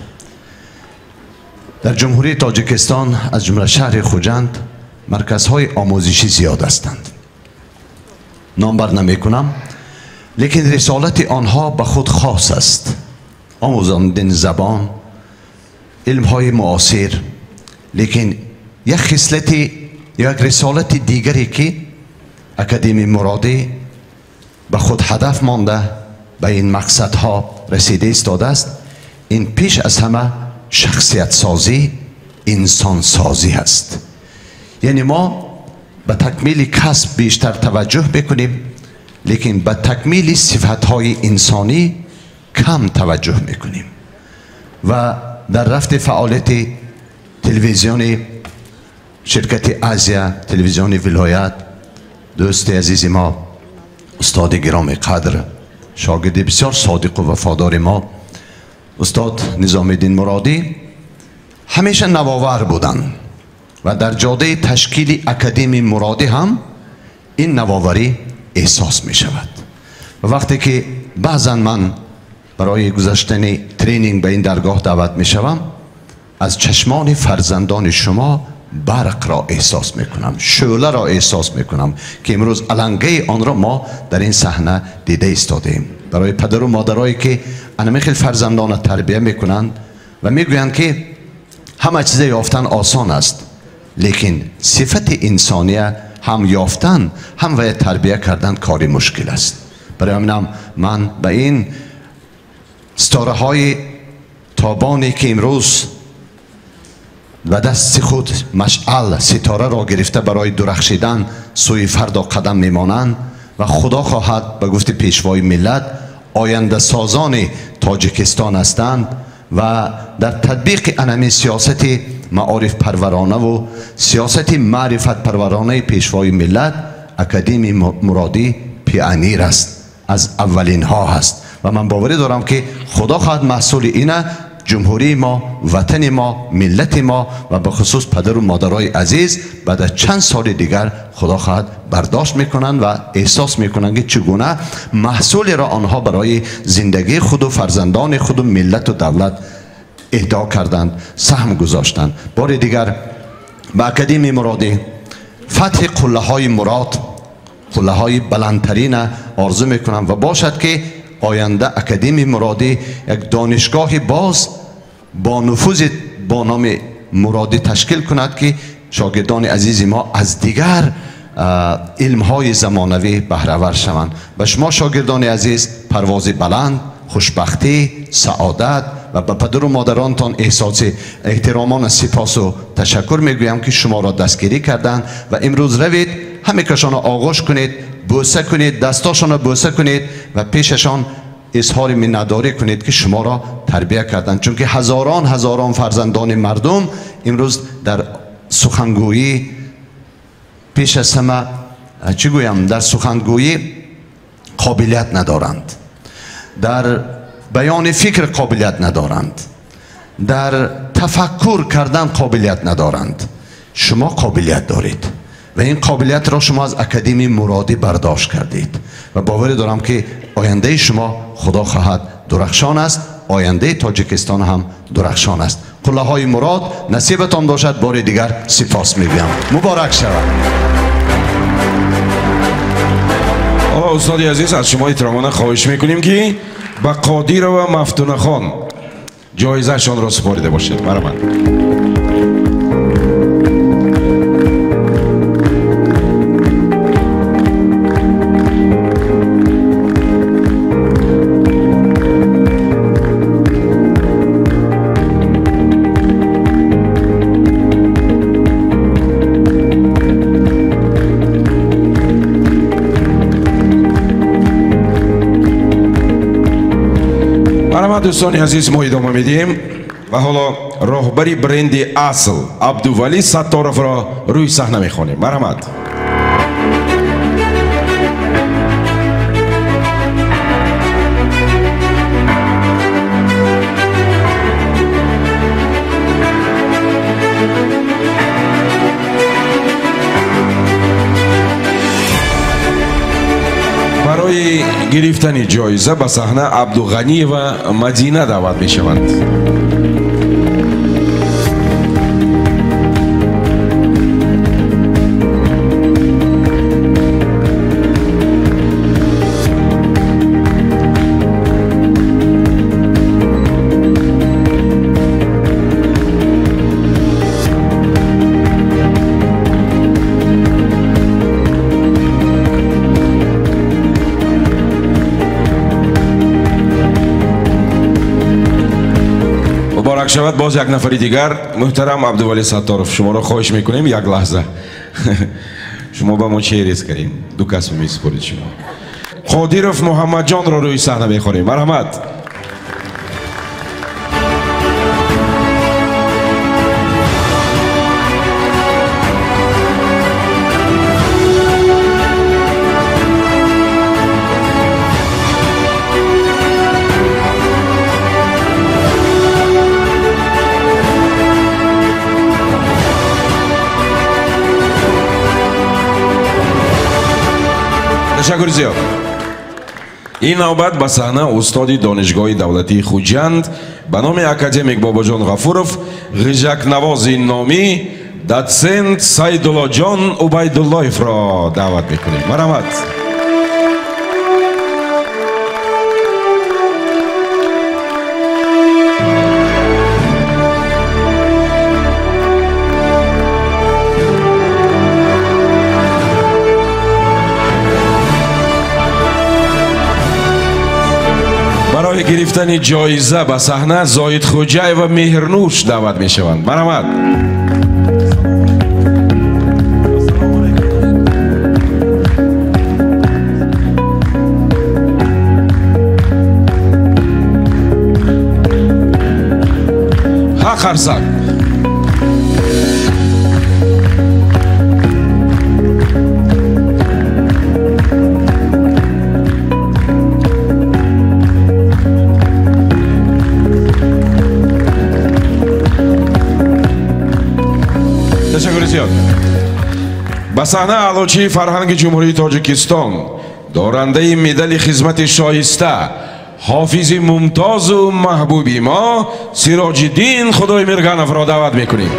در جمهوری تاجیکستان از جمله شهر خوجند مرکزهای آموزشی زیاد هستند. نام بر نمی کنم، لیکن رسالت آنها به خود خاص است. آموزاندن زبان، علمهای معاصر، لیکن یک خصلت، یک رسالت دیگری که اکادمی مرادی به خود هدف مانده به این مقصدها رسیده ایستاده است. این پیش از همه شخصیت سازی، انسان سازی است. یعنی ما به تکمیل کسب بیشتر توجه بکنیم، لیکن به تکمیل صفتهای انسانی کم توجه میکنیم. و در رفت فعالیت تلویزیون شرکت آزیا، تلویزیون ولایت، دوست عزیز ما استاد گرامی قدر، شاگرد بسیار صادق و وفادار ما استاد نظام الدین مرادی همیشه نوآور بودند و در جاده تشکیل اکادمی مرادی هم این نوآوری احساس می شود. و وقتی که بعضا من برای گذاشتن ترینینگ به این درگاه دعوت می شوم، از چشمان فرزندان شما برق را احساس می کنم، شعله را احساس می کنم که امروز علنگه آن را ما در این صحنه دیده ایستادیم. برای پدر و مادرایی که انمیخل فرزندان را تربیه می کنند و می گویند که همه چیز یافتن آسان است، لیکن صفت انسانی هم یافتن هم و تربیه کردن کاری مشکل است. برای همینم من به این ستاره های تابانی که امروز و دست خود مشعل ستاره را گرفته برای درخشیدن سوی فردا قدم میمانند و خدا خواهد به گفت پیشوای ملت آینده سازان تاجیکستان هستند و در تطبیق انمی سیاست معارف پرورانه و سیاست معرفت پرورانه پیشوای ملت اکادمی مرادی پیانیر است، از اولین ها هست و من باوری دارم که خدا خواهد محصول اینه جمهوری ما، وطن ما، ملت ما و به خصوص پدر و مادرای عزیز بعد از چند سال دیگر خدا خواهد برداشت میکنند و احساس میکنند که چگونه محصول را آنها برای زندگی خود و فرزندان خود و ملت و دولت اهدا کردند، سهم گذاشتند. بار دیگر به اکادمی مرادی فتح قله های مراد، قله های بلندترین آرزو میکنم و باشد که آینده اکادمی مرادی یک دانشگاه باز با نفوذ با نام مرادی تشکیل کند که شاگردان عزیز ما از دیگر علم های زمانوی بهره‌ور شوند. و شما شاگردان عزیز پرواز بلند، خوشبختی، سعادت و به پدر و مادرانتان احساس احترامان سپاس و تشکر میگویم که شما را دستگیری کردند و امروز روید همه کشان آغوش کنید، بوسه کنید، دستاشان را بوسه کنید و پیششان اظهار منتداری کنید که شما را تربیت کردند، چون که هزاران هزاران فرزندان مردم امروز در سخنگویی پیش از همه چی گویم در سخنگویی قابلیت ندارند، در بیان فکر قابلیت ندارند، در تفکر کردن قابلیت ندارند. شما قابلیت دارید و این قابلیت را شما از اکادمی مرادی برداشت کردید و باور دارم که آینده شما خدا خواهد درخشان است، آینده تاجیکستان هم درخشان است. قله های مراد نصیبتان باشد. بار دیگر سپاس میگویم. مبارک شود. آقا استاد عزیز از شما احترامانه خواهش میکنیم که به قادر و مفتون خان جایزه شان را سپاریده باشید. مرحبا. دوستان عزیز ما ادامه میدیم و حالا راهبری برند اصل عبدولی ستارов را روی صحنه میخوانیم. مرحمت. برای گرفتن جایزه به صحنه عبدالغنی و مدینه دعوت می شوند. مبارک شود. باز یک نفری دیگر محترم عبدولی ستارов شما را خواهش میکنیم یک لحظه شما با ما چه ریز کردیم دو کس میسپارید. شما قادرов محمد جان را روی صحنه میخوانیم. مرحمت. تشکر زیاد. این نوبت به صحنه استاد دانشگاه دولتی خوجند به نام اکادمیک باباجان غفورов غیژک نواز نامی دوسنت سیدالله جان عبیداللهیف را دعوت میکنیم. مرحمت. گرفتن جایزه به صحنه زاید خوجای و مهرنوش دعوت می شوند. مرحمت. ها خرسک. تشکر زیاد. به صحنه علوچی فرهنگ جمهوری تاجیکستان دارنده مدال خدمت شایسته حافظ ممتاز و محبوبی ما سراج الدین خدای میرگانف را دعوت میکنیم.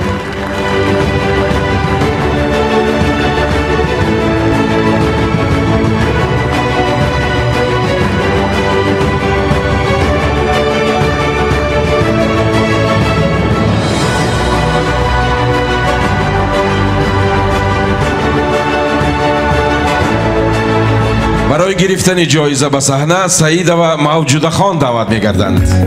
برای گرفتن جایزه به صحنه سعید و موجوده خان دعوت می‌گردند.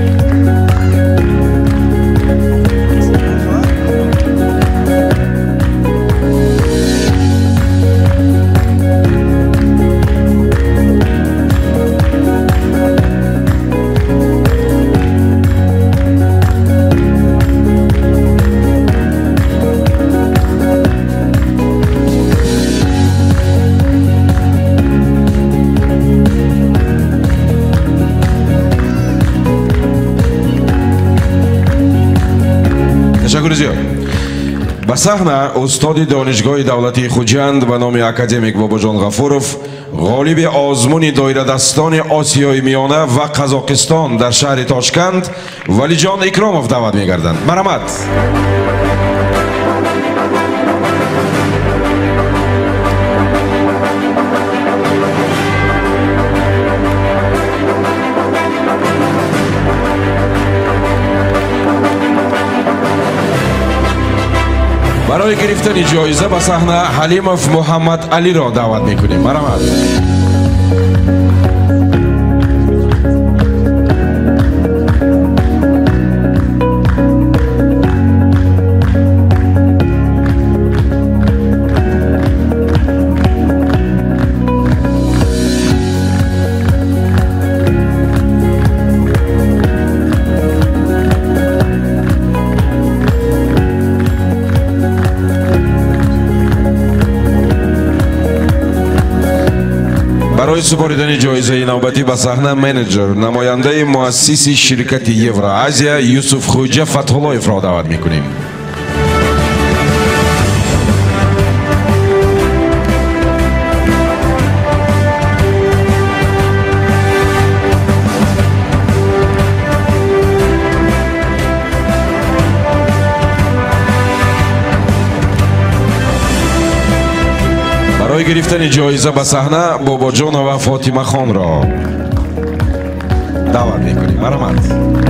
به صحنه استاد دانشگاه دولتی خوجند به نام اکادمیک باباجان غفورов غالب آزمون دایره دستان آسیای میانه و قزاقستان در شهر تاشکند ولیجان اکرامов دعوت می‌گردند. مرحمت. برای گرفتن جایزه به صحنه حلیمов محمد علی را دعوت میکنیم. مرحمت. برای سپردن جایزه نوبتی به صحنه منیجر نماینده مؤسس شرکت یوراسیا یوسف خوجا فتح‌الله‌یف را دعوت میکنیم. برای گرفتن جایزه به صحنه باباجان و فاطمه خان را دعوت میکنیم. مرحمت.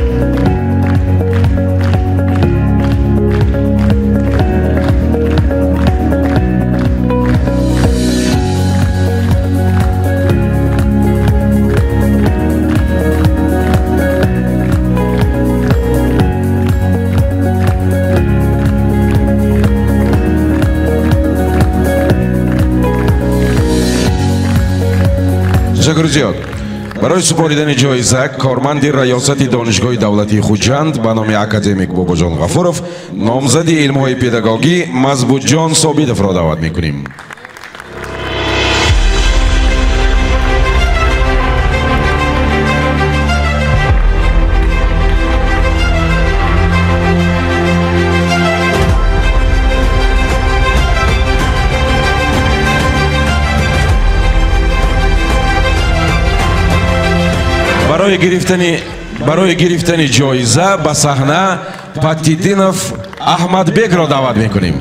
تشکر زیاد. برای سپردن جایزه کارمند ریاست دانشگاه دولتی خوجند به نام اکادمیک باباجان غفورов نامزد علم‌های پداگوژی مضبوط جان ثابتов را دعوت میکنیم. برای گرفتن برای گرفتن جایزه به صحنه پتیدینов احمد بیگ را دعوت میکنیم.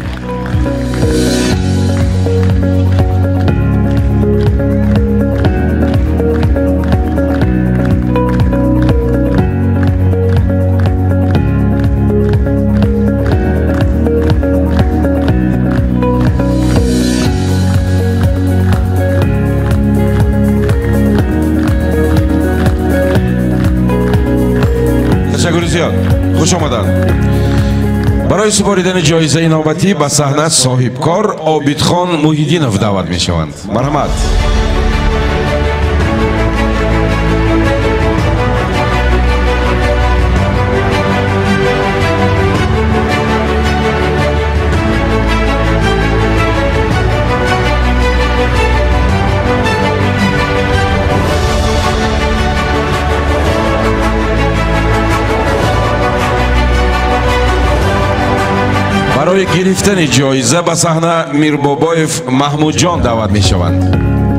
خوش آمدن. برای سپاریدن جایزه نوبتی به صحنه صاحبکار عابدخان محیدینов دعوت می شوند. مرحمت. برای گرفتن جایزه به صحنه میربابایف محمود جان دعوت می شوند.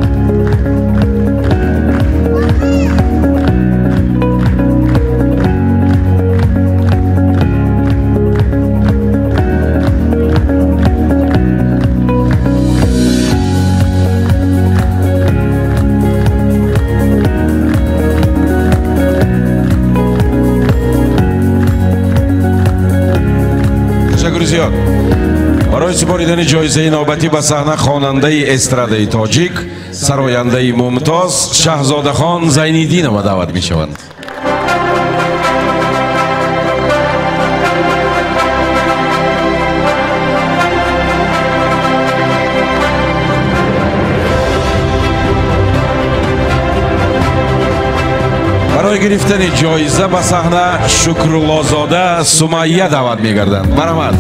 تشکر زیاد. برای سپاریدن جایزه نوبتی به صحنه خواننده استرادای تاجیک سراینده ممتاز شهزاده خان زین‌الدینov دعوت می شوند. برای گرفتن جایزه به صحنه شکرالله‌زاده سمیه دعوت می گردند. مرحمت.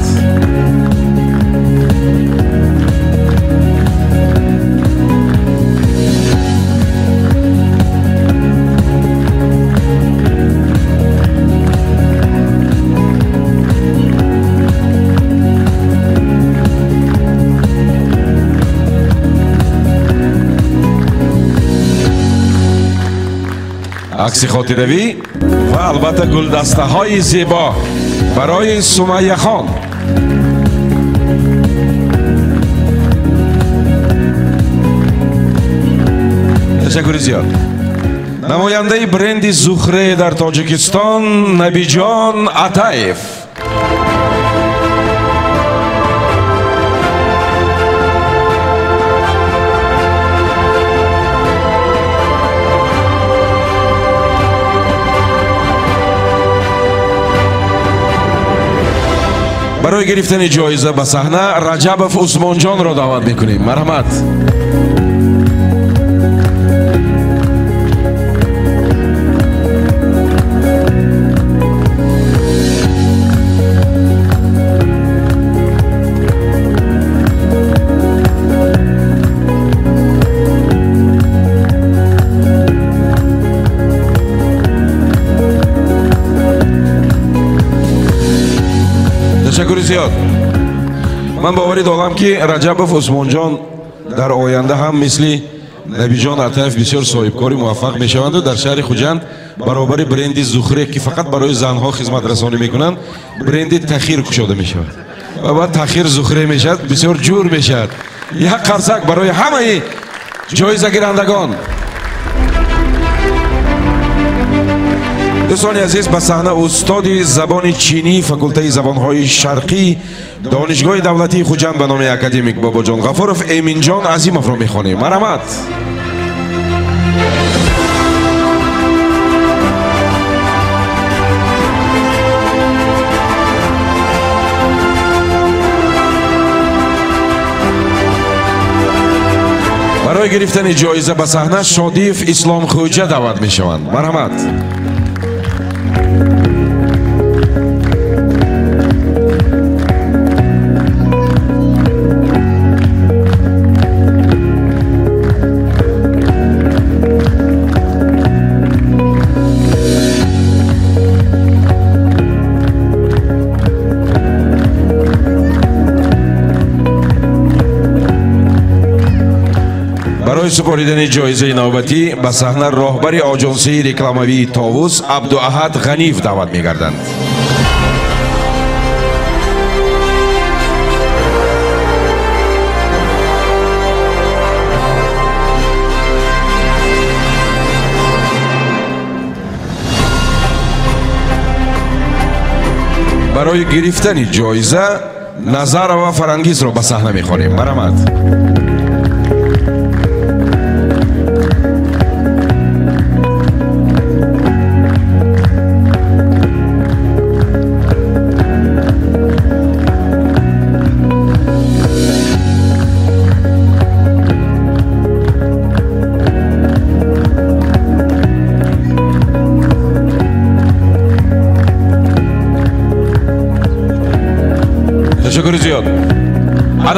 عکس خاطروی و البته گلدسته های زیبا برای سمیه خان. تشکر زیاد. نماینده برند زخره در تاجیکستان نبیجان عطایف. برای گرفتن جایزه به صحنه رجبов عثمان جان را دعوت میکنیم. مرحمت. تشکر زیاد. من باوری دارم که رجبов عثمان جان در آینده هم مثل نبیجان عطایف بسیار صاحبکاری موفق می شوند و در شهر خوجند برابر برند زخره که فقط برای زنها خدمت رسانی میکنند برند تخیر کشاده می شود و بعد تخیر زخره می شود بسیار جور می شود. یک قرصک برای همه جایزه گیرندگان. دوستان عزیز، به صحنه استاد زبان چینی فاکولته زبانهای شرقی دانشگاه دولتی خوجند به نام اکادمیک بابا جان غفورов امین جان عظیمov را میخوانیم. مرحمت. برای گرفتن جایزه به صحنه شادیف اسلام خوجه دعوت میشوند. مرحمت. برای سپاریدن جایزه نوبتی به صحنه راهبر آژانسی رکلاموی طاووس عبداحد غنیف دعوت می‌گردند. برای گرفتن جایزه نظر و فرانگیز را به صحنه می‌خوانیم. مرحمت.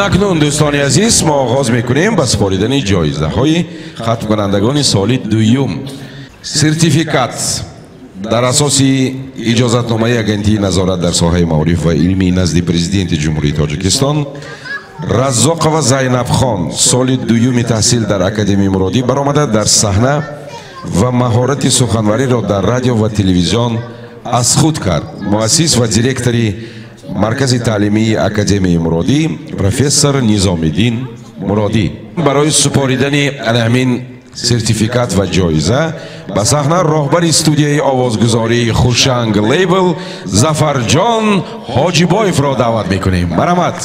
акнун дӯстони азиз мо оғоз мекунем ба супоридани ҷоизаҳои хатм кунандагони соли дуюм. сертификат дар асоси иҷозатномаи агентии назорат дар соҳаи маориф ва илмӣ назди президенти ҷумҳурии тоҷикистон Раззоқова Зайнабхон соли дуюми таҳсил дар академияи Муродӣ баромада дар саҳна ва маҳорати суханвариро дар радио ва телевизион аз худ кард. Муассис ва директори маркази таълимии академияи Муродӣ профессор Низомиддин Муродӣ барои супоридани анҳамин сертификат ва ҷоиза ба саҳна роҳбари студияи овозгузории Хушанг лейбл Зафарҷон Ҳоҷибоевро даъват мекунем. Марамат.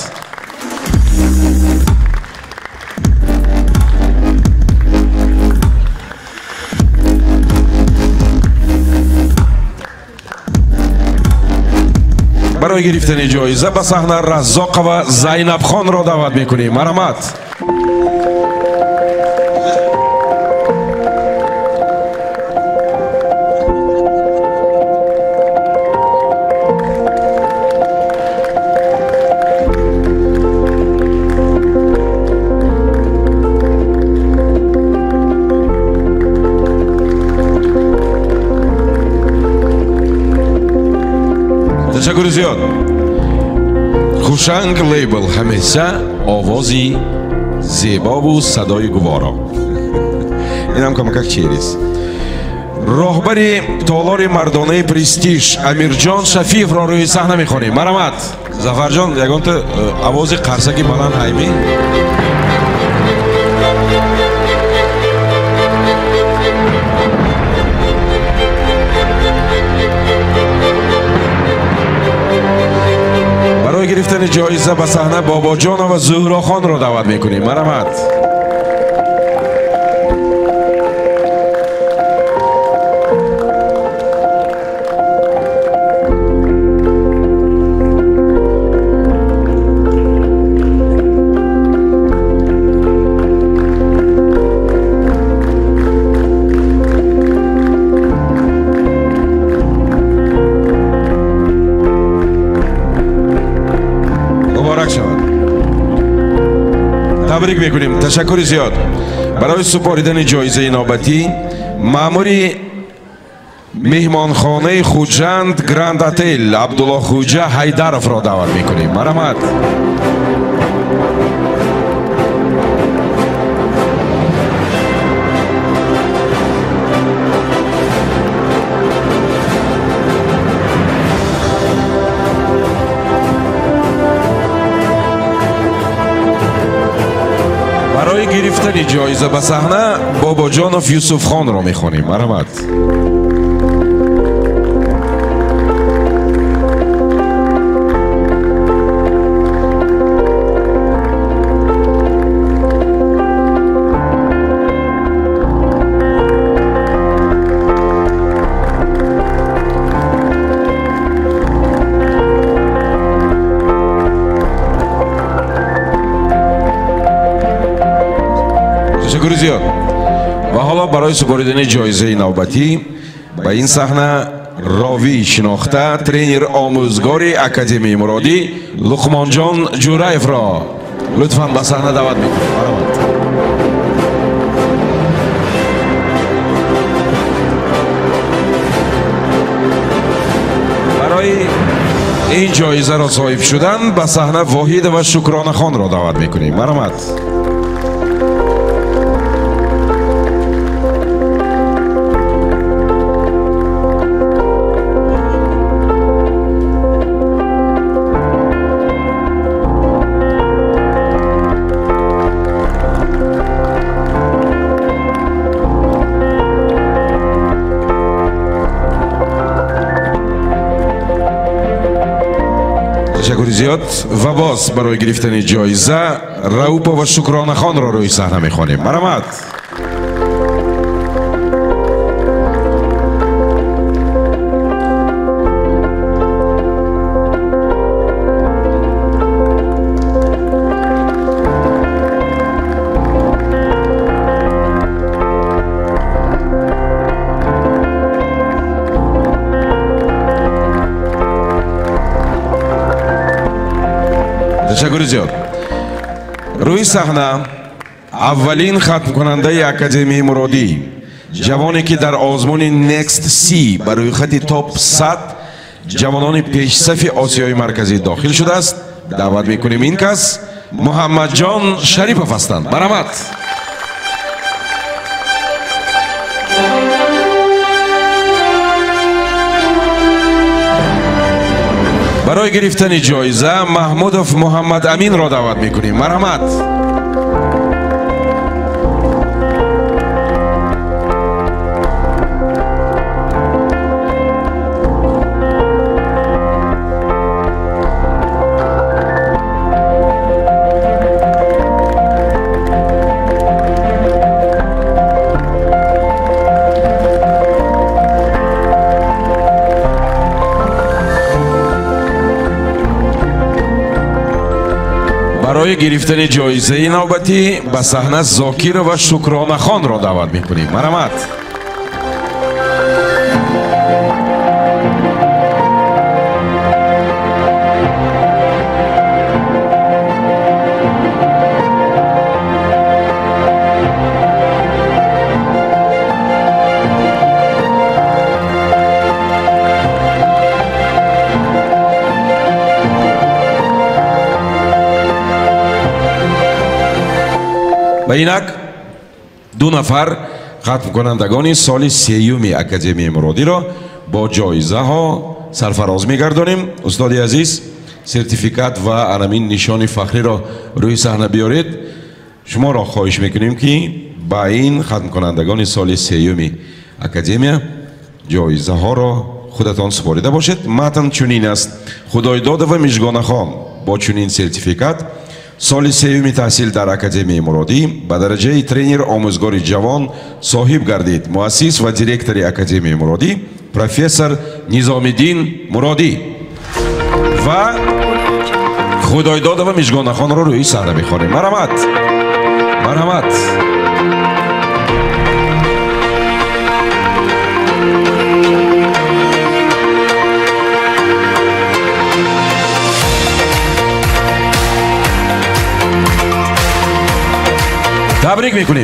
барои гирифтани ҷоиза ба саҳна Раззоқова Зайнабхонро даъват мекунем. Марамат. ташаккури зиёд. Хушанг лейбл ҳамеша овози зебову садои гуворо. Инам камакак черис. роҳбари толори мардонаи престиж Амирҷон Шафиевро рӯи саҳна мехонем. Марамат. Зафарҷон ягонта овози қарсаки баланд ҳайми. гирифтани ҷоиза ба саҳна Бобоҷонова Зуҳрохонро даъват мекунем. Марамат. табрик мекунем. ташаккури зиёд. барои супоридани ҷоизаи ноbatӣ маъмури меҳмонхонаи Хуҷанд Гранд Отель Абдулло Хуҷа Ҳайдаровро даъват мекунем. Марамат. барои гирифтани ҷоиза ба саҳна Бобоҷонов Юсуфхонро мехонем. Марамат. ташаккури зиёд. ва ҳоло барои супоридани ҷоизаи навбатӣ ба ин саҳна ровии шинохта тренер омӯзгори академияи Муродӣ Луқмонҷон Ҷураевро лутфан ба саҳна даъват мекунем. Маромад. барои ин ҷоизаро соҳиб шудан ба саҳна Воҳидова Шукронахонро даъват мекунем. Маромад. ташаккури зиёд. ва боз барои гирифтани ҷоиза Раупова Шукронахонро рӯи саҳна мехонем. Марамат. ташаккури зиёд. روی صحنه اولین ختم کننده اکادمی مرادی، جوانی که در آزمون نکست سی برای خط تاپ صد جوانان پیشصف آسیای مرکزی داخل شده است. دعوت میکنیم این کس محمد جان شریفов هستند. مرحمت. برای گرفتن جایزه محمودов محمد امین را دعوت میکنیم. مرحمت. برای گرفتن جایزه نوبتی به صحنه زاکیر و شکرانه خان را دعوت میکنیم. مرحمت. و اینک دو نفر ختم کنندگان سال سیومی اکادمی مرادی را با جایزه ها سرفراز میگردانیم. استاد عزیز سرتیفیکات و علامین نشان فخری را روی صحنه بیارید. شما را خواهش میکنیم که با این ختم کنندگان سال سیومی اکادمی جایزه ها را خودتان سپاریده باشید. متن چنین است: خدایداد و مژگان خان با چنین سرتیفیکات سال سیومی تحصیل در اکادمی مرادی به درجه ترینر آموزگار جوان صاحب گردید. مؤسس و دیرکتور اکادمی مرادی پروفسور نظامی‌دین مرادی و خدایداد و مژگان خان را روی صحنه می‌خوانیم. مرحمت. مرحمت. تبریک میکنیم.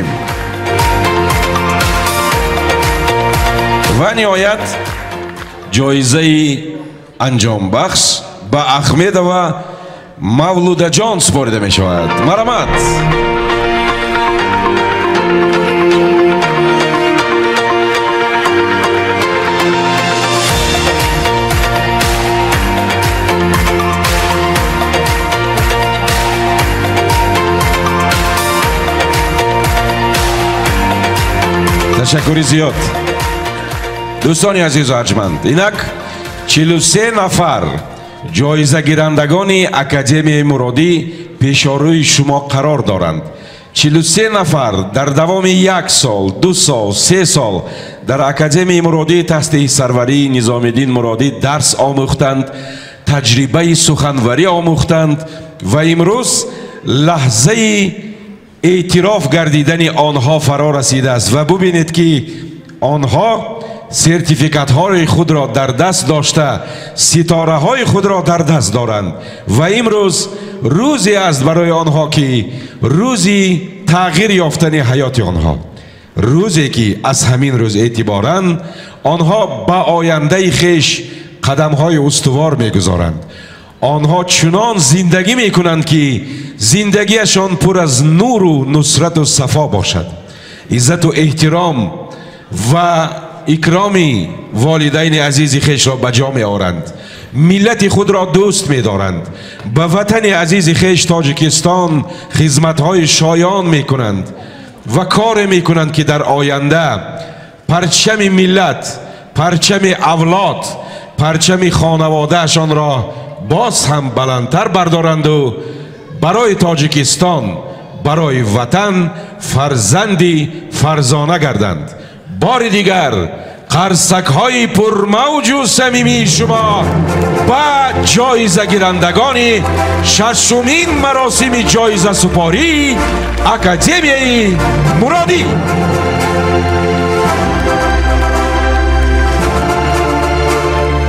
و نهایت جایزه انجام بخش به احمد و مولوده جان سپرده می شود. مرحمت. تشکری زیاد. دوستان عزیز و ارجمند، اینک چهل و سه نفر جایزه گیرندگان اکادمی مرادی پیشاروی شما قرار دارند. چهل و سه نفر در دوام یک سال، دو سال، سه سال در اکادمی مرادی تحت سروری نظامی‌دین مرادی درس آموختند، تجربه سخنوری آموختند و امروز لحظه اعتراف گردیدن آنها فرا رسیده است. و ببینید که آنها سرتیفیکات های خود را در دست داشته، ستاره های خود را در دست دارند و امروز روزی است برای آنها که روزی تغییر یافتن حیات آنها، روزی که از همین روز اعتباراً آنها به آینده خیش قدم های استوار میگذارند. آنها چنان زندگی میکنند که زندگیشان پر از نور و نصرت و صفا باشد. عزت و احترام و اکرامی والدین عزیز خیش را به جا می آورند. ملت خود را دوست می دارند. به وطن عزیز خیش تاجیکستان خدمت‌های شایان می کنند و کار می کنند که در آینده پرچم ملت، پرچم اولاد، پرچم خانوادهشان را باز هم بلندتر بردارند و برای تاجیکستان، برای وطن فرزندی فرزانه گردند. بار دیگر قرصک های پرموج و صمیمی شما با جایزه گیرندگان ششمین مراسم جایزه سپاری اکادمی مرادی.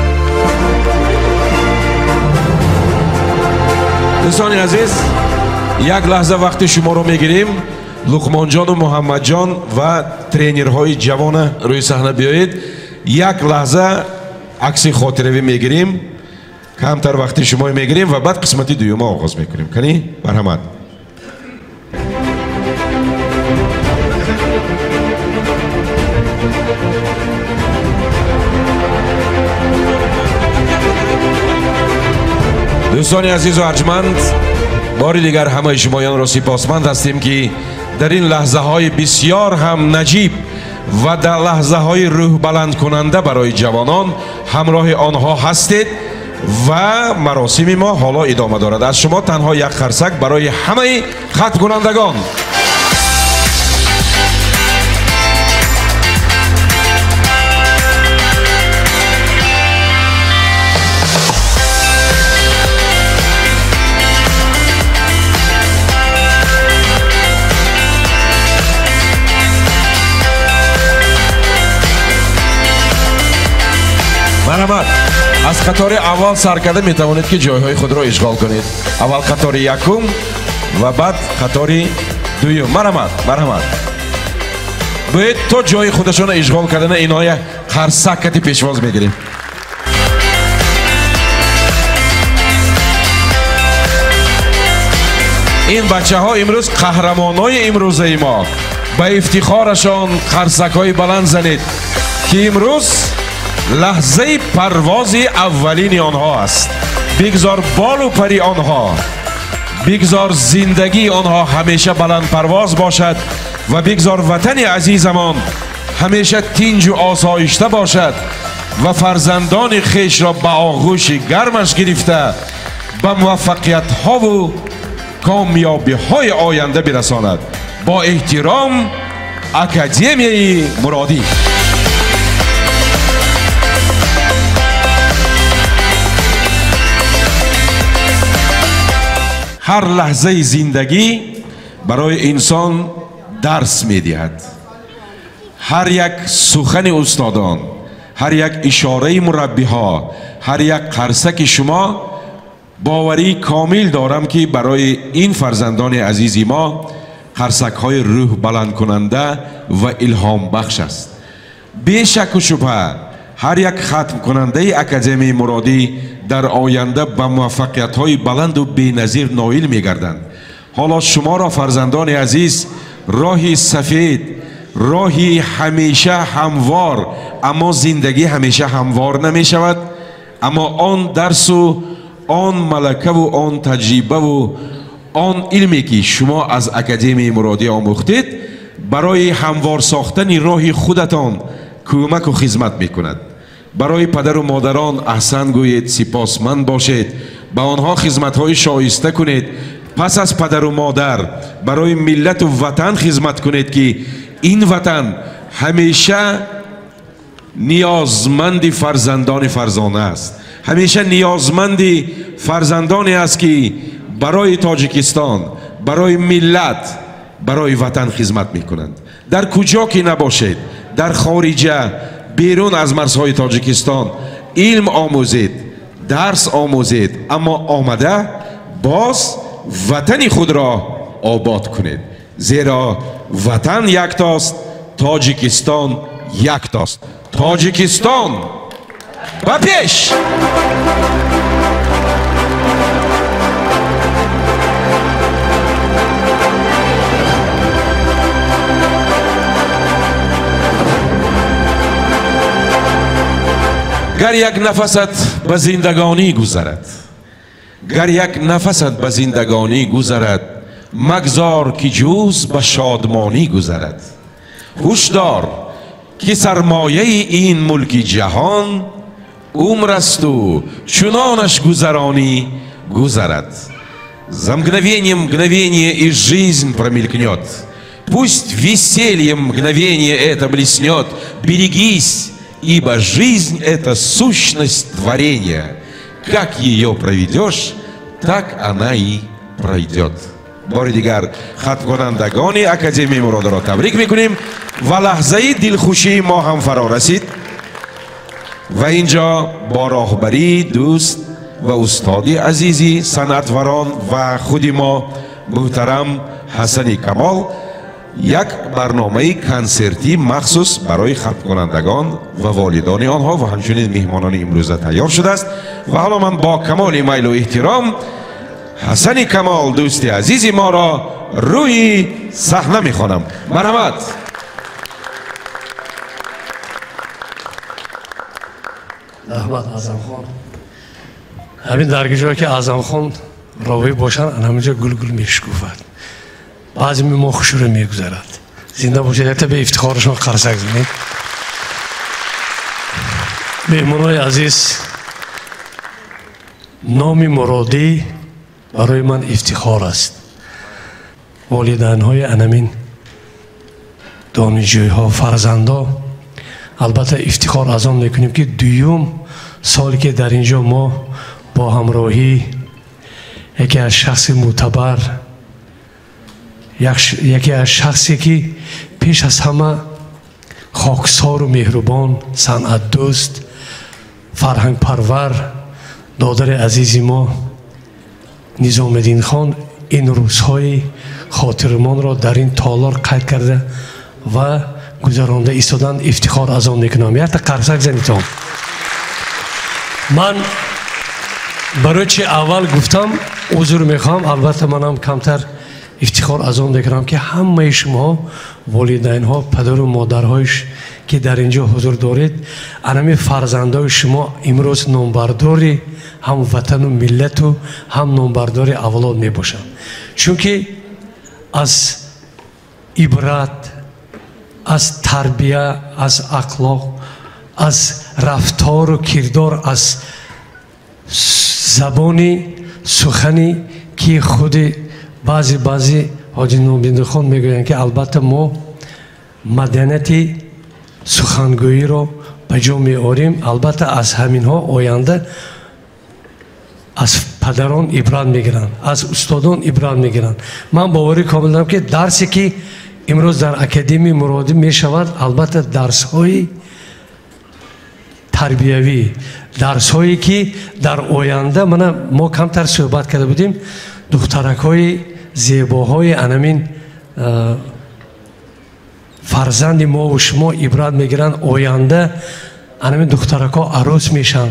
دوستان عزیز، یک لحظه وقت شما رو میگیریم. لقمان جان و محمد جان و ترینرهای جوان روی صحنه بیایید. یک لحظه عکس خاطروی میگیریم. کمتر وقت شما میگیریم و بعد قسمتی دوم آغاز میکنیم. کنی؟ مرحمت. دوستان عزیز و ارجمند، باری دیگر همه شمایان را سپاسمند هستیم که در این لحظه های بسیار هم نجیب و در لحظه های روح بلند کننده برای جوانان همراه آنها هستید و مراسم ما حالا ادامه دارد. از شما تنها یک خرسک برای همه ختم کنندگان. مرحمت. از قطار اول سر کرده می توانید که جایهای خود را اشغال کنید. اول قطار یکم و بعد قطار دویم. مرحمت. مرحمت. باید تا جای خودشان اشغال کردن اینهای خرسکتی پیشواز میگیریم. این بچه ها امروز قهرمانای امروزه ما. به افتخارشان خرسک های بلند زنید که امروز لحظه پرواز اولین آنها است. بگذار بال و پری آنها، بگذار زندگی آنها همیشه بلند پرواز باشد و بگذار وطن عزیزمان همیشه تنج و آسایشته باشد و فرزندان خیش را به آغوش گرمش گرفته به موفقیت ها و کامیابی های آینده برساند. با احترام، اکادمی مرادی. هر لحظه زندگی برای انسان درس میدهد. هر یک سخن استادان، هر یک اشاره مربی ها، هر یک قرصک شما، باوری کامل دارم که برای این فرزندان عزیزی ما قرصک های روح بلند کننده و الهام بخش است. بیشک و شبه هر یک ختم کننده اکادمی مرادی در آینده به موفقیت های بلند و بی‌نظیر نائل می گردند. حالا شما را فرزندان عزیز راهی سفید، راهی همیشه هموار، اما زندگی همیشه هموار نمی شود، اما آن درس و آن ملکه و آن تجربه و آن علمی که شما از اکادمی مرادی آموختید برای هموار ساختن راه خودتان کمک و خدمت می کند. برای پدر و مادران احسان گویید، سپاسمند باشید، به آنها خدمت های شایسته کنید. پس از پدر و مادر برای ملت و وطن خدمت کنید که این وطن همیشه نیازمند فرزندان فرزانه است. همیشه نیازمند فرزندانی است که برای تاجیکستان، برای ملت، برای وطن خدمت می کنند. در کجا که نباشید، در خارجه، بیرون از مرزهای تاجیکستان علم آموزید، درس آموزید، اما آمده باز وطن خود را آباد کنید، زیرا وطن یک تاست، تاجیکستان یک تاست. تاجیکستان با پیش. گر یک نفست به زندگانی گذرد، گر یک نفست به زندگانی گذرد، مگذار که جوز به شادمانی گذرد. هوشدار که سرمایه این ملک جهان عمر است و чунанаш гузарани гузарат. За мгновением мгновение и жизнь промелькнет. Пусть весельем мгновение это блеснет. Берегись, ибо жизнь — это сущность творения. Как ее проведешь, так она и пройдет. بار دیگر ختم کنندگان اکادمی مراد را تبریک میکنیم و لحظه دلخوشی ما هم فرا رسید و اینجا با راهبری دوست و استادی عزیزی، صنعتوران و خودی ما муҳтарам ҳасани камол як барномаи консертӣ махсус барои хатмкунандагон ва волидони онҳо ва ҳамчунин меҳмонони имрӯза тайёр шудааст ва ҳоло ман бо камоли майлу эҳтиром ҳасани камол дӯсти азизи моро рӯи саҳна мехонам. марҳамат. раҳмат аъзамхон. ҳамин дар ҷое ки аъзамхон ровӣ бошанд ҳаминҷо гул-гул мешукуфад. баъзе мо хушура мегузарад. зинда бошед. ҳатто бе ифтихорашон қарсак занед. меҳмонони азиз, номи муродӣ барои ман ифтихор аст. волидайнҳои анамин донишҷӯйҳо, фарзандо, албатта ифтихор аз он мекунем ки дуюм соле ки дар ин ҷо мо бо ҳамроҳӣ яке аз шахси мӯътабар, яке аз шахсе ки пеш аз ҳама хоксору меҳрубон, санъатдӯст, фарҳангпарвар, додари азизи мо Низомиддинхон ин рӯзҳои хотиримонро дар ин толор қайд карда ва гузаронда истоданд. ифтихор аз он мекунам. якта қарсак занитон. ман барои чи аввал гуфтам узр мехоҳам. албатта манам камтар ифтихор аз он мекунам ки ҳамаи шумоҳо волидайнҳо, падару модарҳоиш ки дар ин ҷо ҳузур доред, анами фарзандои шумо имрӯз номбардори ҳам ватану миллату ҳам номбардори авлод мебошанд. чунки аз ибрат, аз тарбия, аз ақлоқ, аз рафтору кирдор, аз забони сухани ки худи баъзи баъзи ҳоҷи Номиддинхон мегӯянд ки албатта мо маданияти сухангӯиро ба ҷо меорем. албатта аз ҳаминҳо оянда аз падарон ибрат мегиранд, аз устодон ибрат мегиранд. ман боварӣ комил дорам ки дарсе ки имрӯз дар академияи муродӣ мешавад, албатта дарсҳои тарбиявӣ, дарсҳое ки дар оянда мана мо камтар суҳбат карда будем, духтаракҳои зебоҳои анамин фарзанди мову шумо ибрат мегиранд. оянда анамин духтаракҳо арӯс мешанд.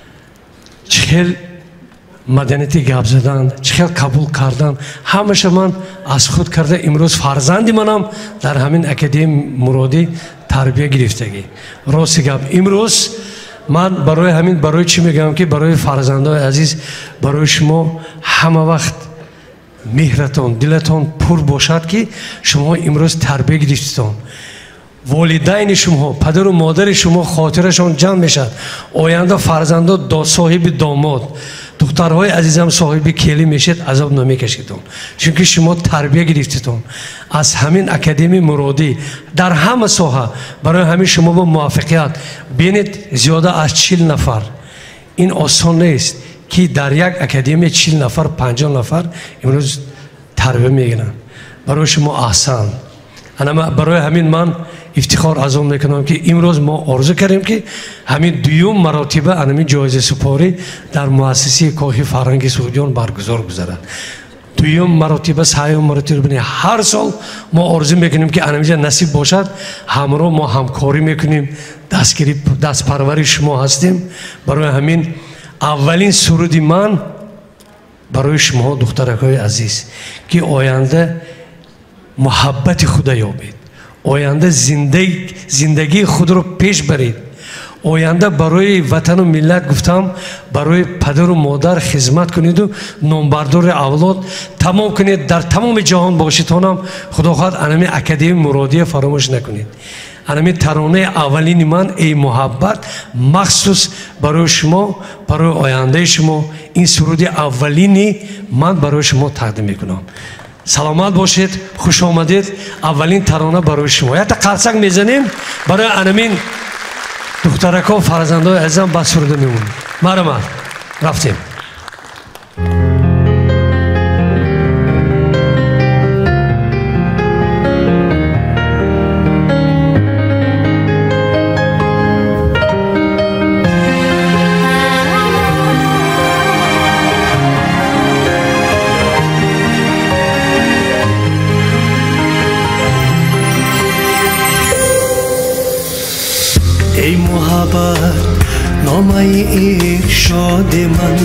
чӣ хел маданияти гап задан, чӣ хел қабул кардан, ҳамаша ман аз худ карда имрӯз фарзанди манам дар ҳамин академияи муродӣ тарбия гирифтагӣ. рости гап имрӯз ман барои ҳамин барои чӣ мегӯям ки барои фарзандои азиз, барои шумо ҳама вақт меҳратон, дилатон пур бошад ки шумо имрӯз тарбия гирифтитон. волидайни шумо, падару модари шумо хотирашон ҷамъ мешавад. оянда фарзандо до соҳиби домод, духтарҳои азизам соҳиби келӣ мешед, азоб намекашидон. чунки шумо тарбия гирифтитон. аз ҳамин академияи муродӣ дар ҳама соҳа барои ҳамин шумо бо муваффақият бинед. зиёда аз чил нафар, ин осон нест ки дар як академия чил нафар, панҷоҳ нафар имрӯз тарбия мегиранд. барои шумо аҳсан. анама барои ҳамин ман ифтихор аз он мекунам ки имрӯз мо орзу кардем ки ҳамин дуюм маротиба анамин ҷоизасупорӣ дар муассисаи Коҳи Фарҳанги Суҳудиён баргузор гузарад. дуюм маротиба, сеюм маротиба бинед. ҳар сол мо орзу мекунем ки анаминҷа насиб бошад, ҳамроҳ мо ҳамкорӣ мекунем, дастгирӣ дастпарвари шумо ҳастем. барои ҳамин аввалин суруди ман барои шумоҳо духтаракҳои азиз ки оянда муҳаббати худа ёбед, оянда зиндагии худро пеш баред, оянда барои ватану миллат гуфтам, барои падару модар хизмат кунеду номбардори авлод тамом кунед. дар тамоми ҷаҳон бошитонам худо хоҳад анами академияи муродия фаромӯш накунед. анами таронаи аввалини ман эй муҳаббат махсус барои шумо, барои ояндаи шумо, ин суруди аввалини ман барои шумо тақдим мекунам. саломат бошед, хуш омадед. аввалин тарона барои шумо. якта қарсак мезанем барои анамин духтаракҳо, фарзандои азизам ба суруда мемонем. марҳамат. рафтем. ای محبت نامه ارشاد من،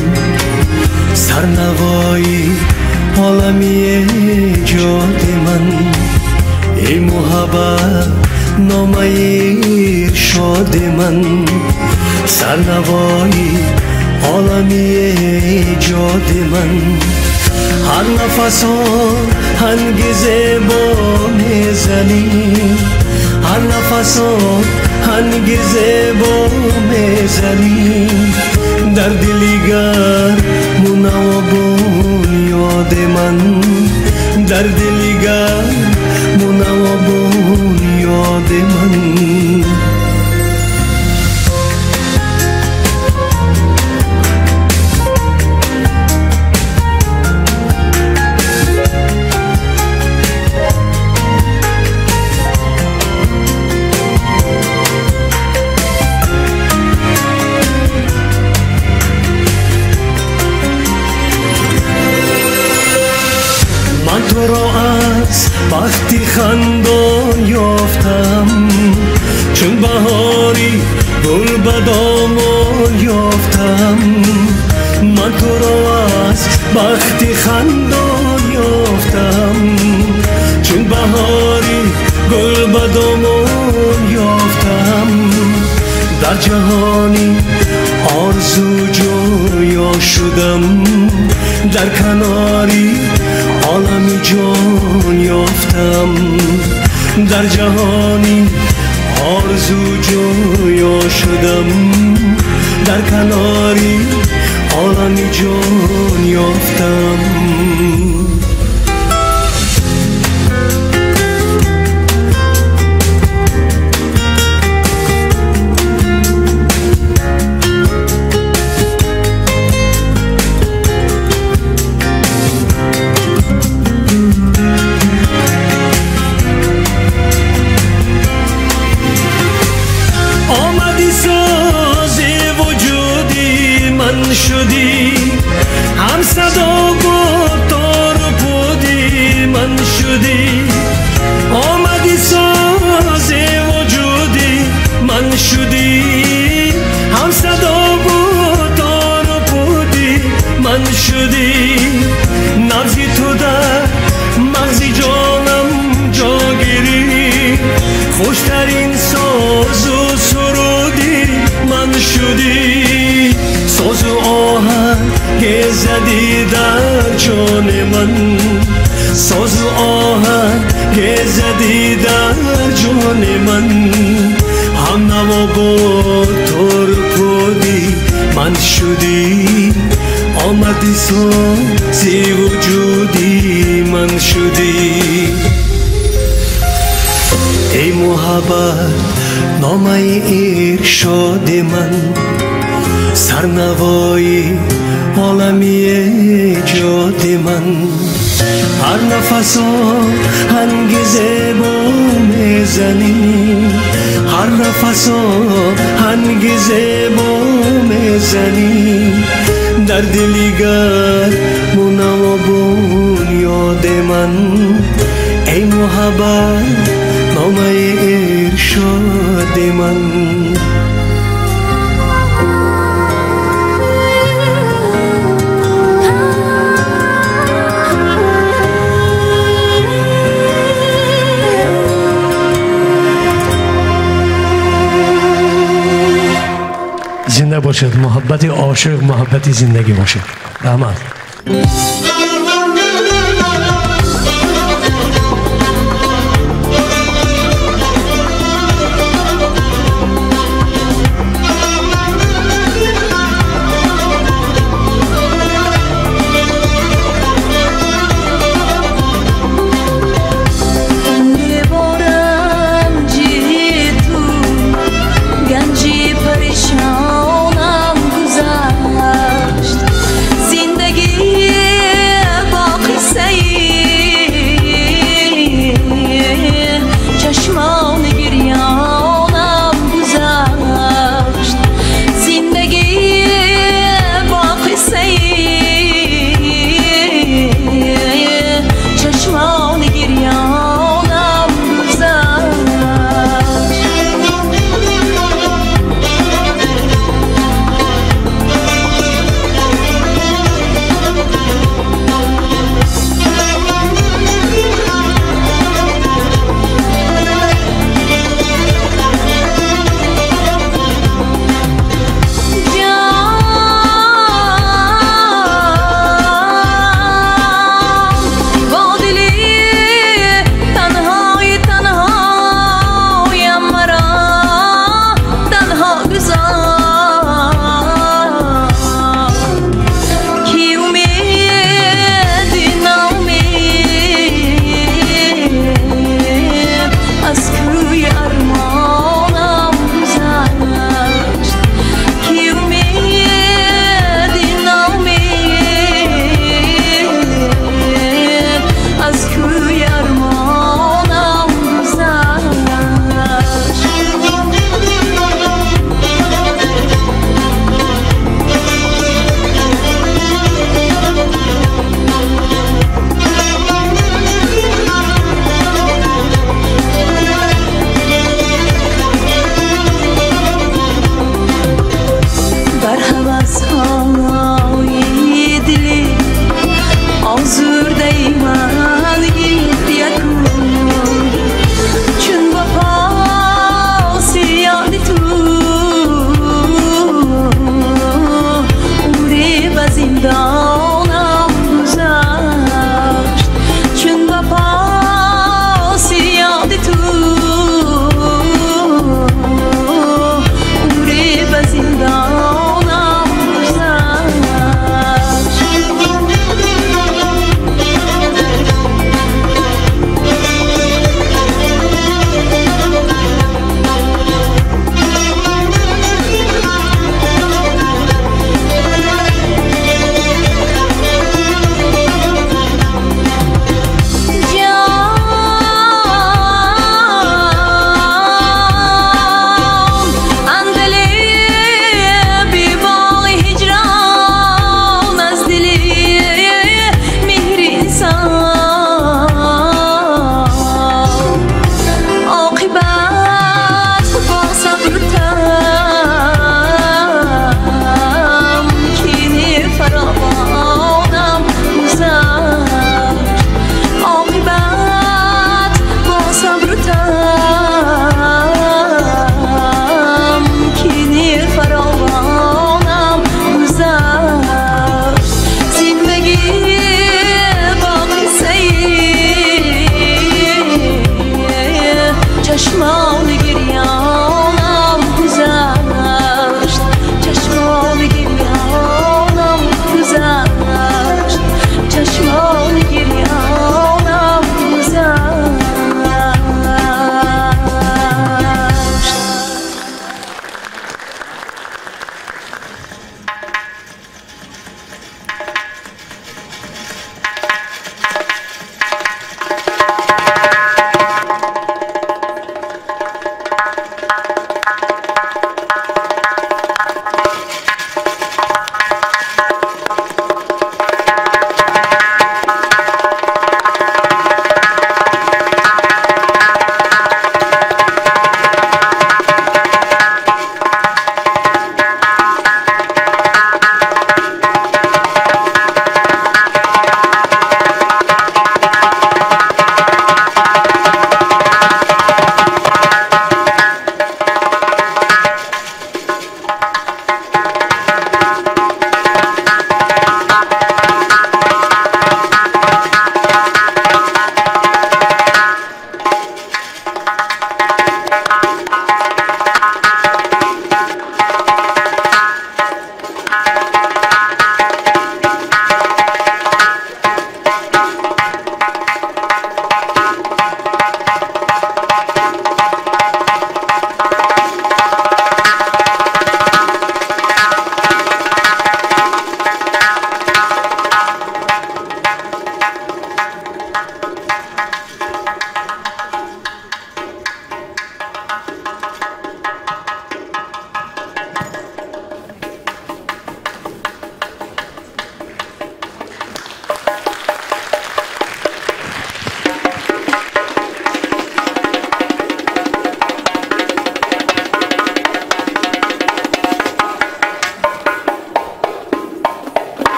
سرنوایی عالمی جاد من. ای محبت نامه ارشاد من، سرنوایی عالمی جاد من. هر نفس هنگز با میزنی، هر نفس هنگز با میزنی. در دلیگر منوابون یاد من، در دلیگر منوابون یاد من. تو را از بختی خندان یافتم، چون بهاری گل به دامان یافتم. من تو را از بختی خندان یافتم، چون بهاری گل به دامان یافتم. در جهانی آرزو جویا شدم، در کناری عالمی جان یافتم. در جهانی آرزو جویا شدم، در کناری عالمی جان یافتم. شدی هم صدا با تار بودی من شدی. آمدی ساز وجودی من شدی، هم صدا با تار بودی من شدی. نبضی تو در مغزی جانم جاگیری، خوشترین ساز و سرودی من شدی. ساز و آهنگ زدی در جان من، ساز و آهنگ زدی در جان من. هم نوا با تار بودی من شدی، آمدی سازی وجودی من شدی. ای محبت نامه ارشاد من، سرنوایی عالمی جاد من. هر نفس هنگز با میزنی، هر نفس هنگز با میزنی. در دلیگر منوابون یاد من. ای محبت نامه ارشاد من. زنده باشد محبت عاشق، محبت زندگی باشد. رحمت. زندگی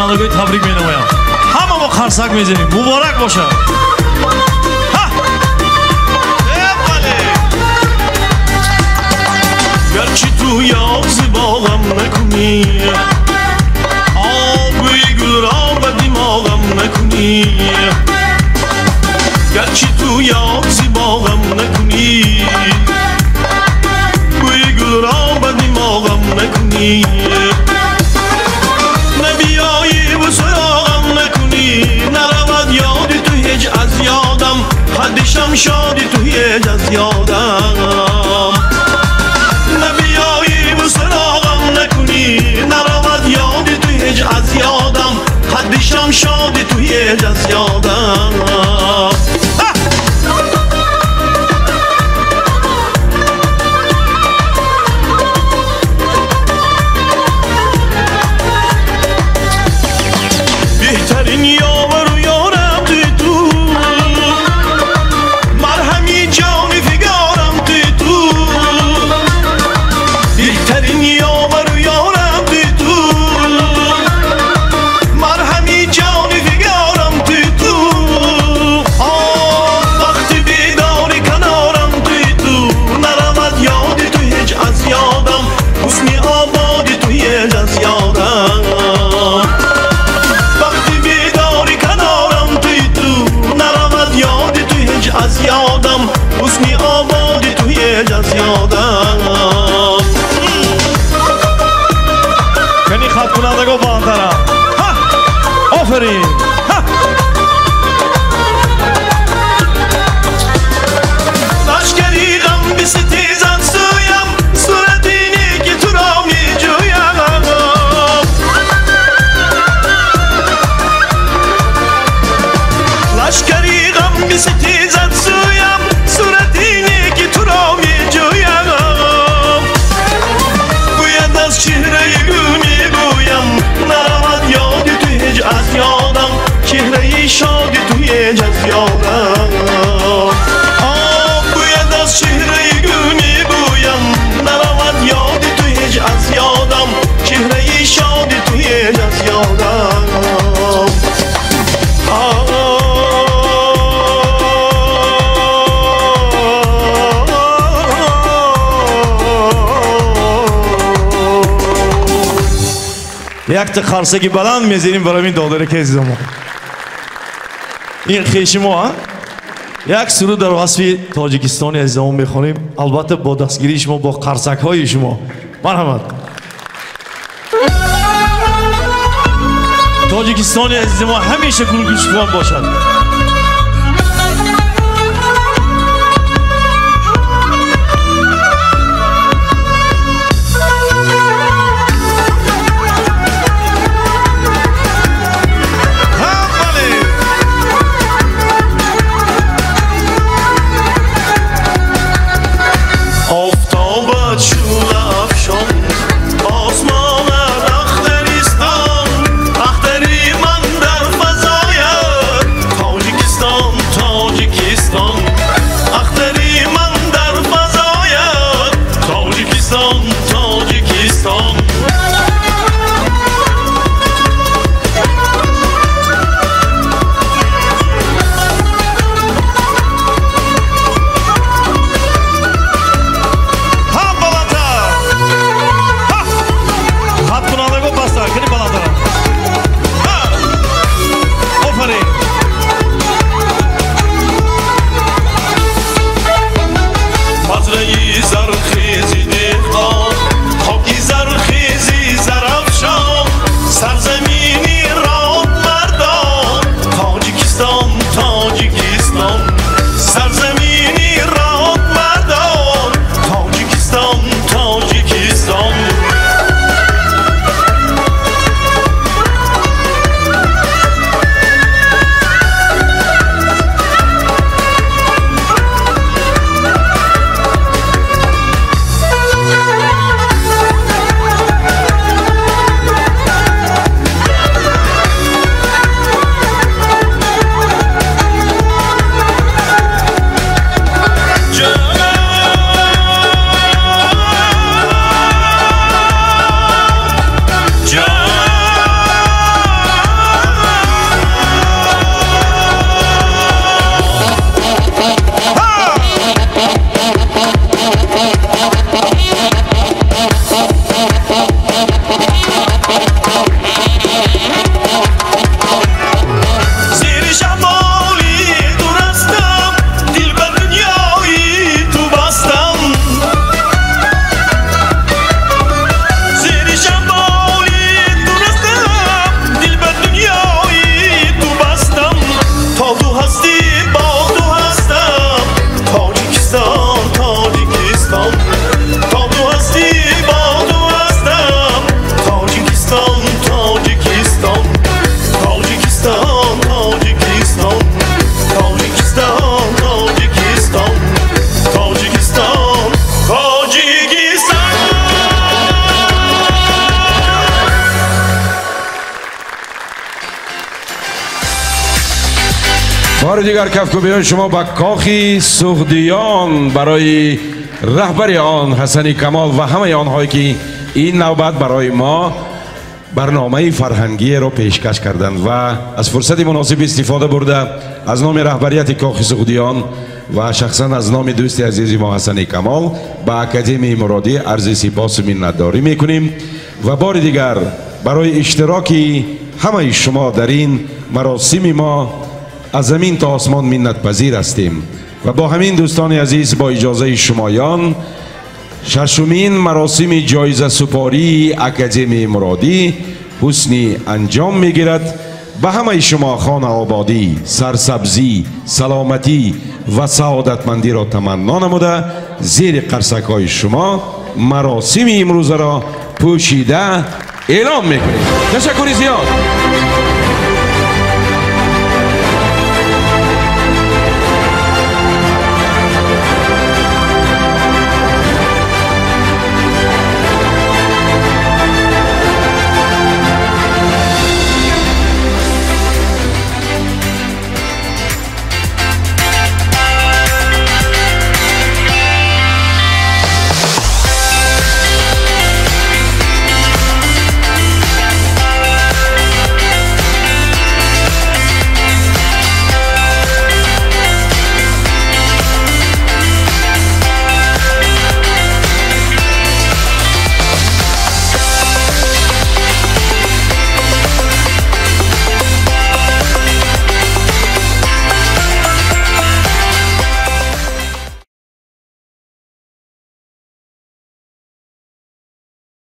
کنندگان تبریک می‌نمایم. همه ما خرسک می‌زنیم. مبارک باشه. گرچه تو یاز باغم نکنی، آبی گل را به دماغم نکنی. گرچه تو یاز باغم نکنی، بوی گل را به دماغم نکنی. نبیایی و سراغم نکنی، نرود یادی تو هیچ از یادم. حدشم شادی تو هیچ از یادم. نبیایی و سراغم نکنی، نرود یادی تو هیچ از یادم. حدشم شادی تو هیچ از یادم. بهترین یاور و یارم توی تو، مرهمی جان فگارم توی تو. بهترین یاور و یارم توی تو، مرهمی جان فگارم توی تو. آه وقتی بیداری کنارم توی تو، نرود یادی تو هیچ از یادم. حسنی آبادی تو هیچ از یادم. از یادم حسنی آبادی توی از یادم. کنی خط کنندگو بالاتر. آفرین. لشکری غم بستیزم سویم، صورت اینی که تو را می جویم. لشکری غم بستیزم سویم، صورت اینی که تو را می جویم. باید از چهره گل می گویم، نرود یادی تو هیچ از یادم. چهره شادی تو هیچ از یادم. آه باید از چهره گل می گویم، نرود یادی تو هیچ از یادم. چهره شادی تو هیچ از یادم. یک تا خرسکی بلند میزنیم برای این دادره که عزیز ما. این خیش ما یک سرود در وصف تاجیکستان عزیز ما میخونیم، البته با دستگیری شما، با خرسک های شما. مرحمت. تاجیکستان عزیز ما همیشه گلگوشتوان باشد. بار دیگر کفکوبیان شما با کاخی سغدیان برای رهبری آن حسن کمال و همه آنهایی که این نوبت برای ما برنامه فرهنگی را پیشکش کردند و از فرصت مناسب استفاده برده از نام رهبریت کاخ سغدیان و شخصا از نام دوست عزیز ما حسن کمال با اکادمی مرادی عرض سپاس و منتداری میکنیم و بار دیگر برای اشتراکی همه شما در این مراسم ما از زمین تا آسمان منت پذیر هستیم و با همین دوستان عزیز با اجازه شمایان ششمین مراسم جایزه سپاری اکادمی مرادی حسنی انجام میگیرد. به همه شما خانه آبادی، سرسبزی، سلامتی و سعادتمندی را تمنا نموده زیر قرصک های شما مراسم امروز را پوشیده اعلام میکنیم. تشکر زیاد.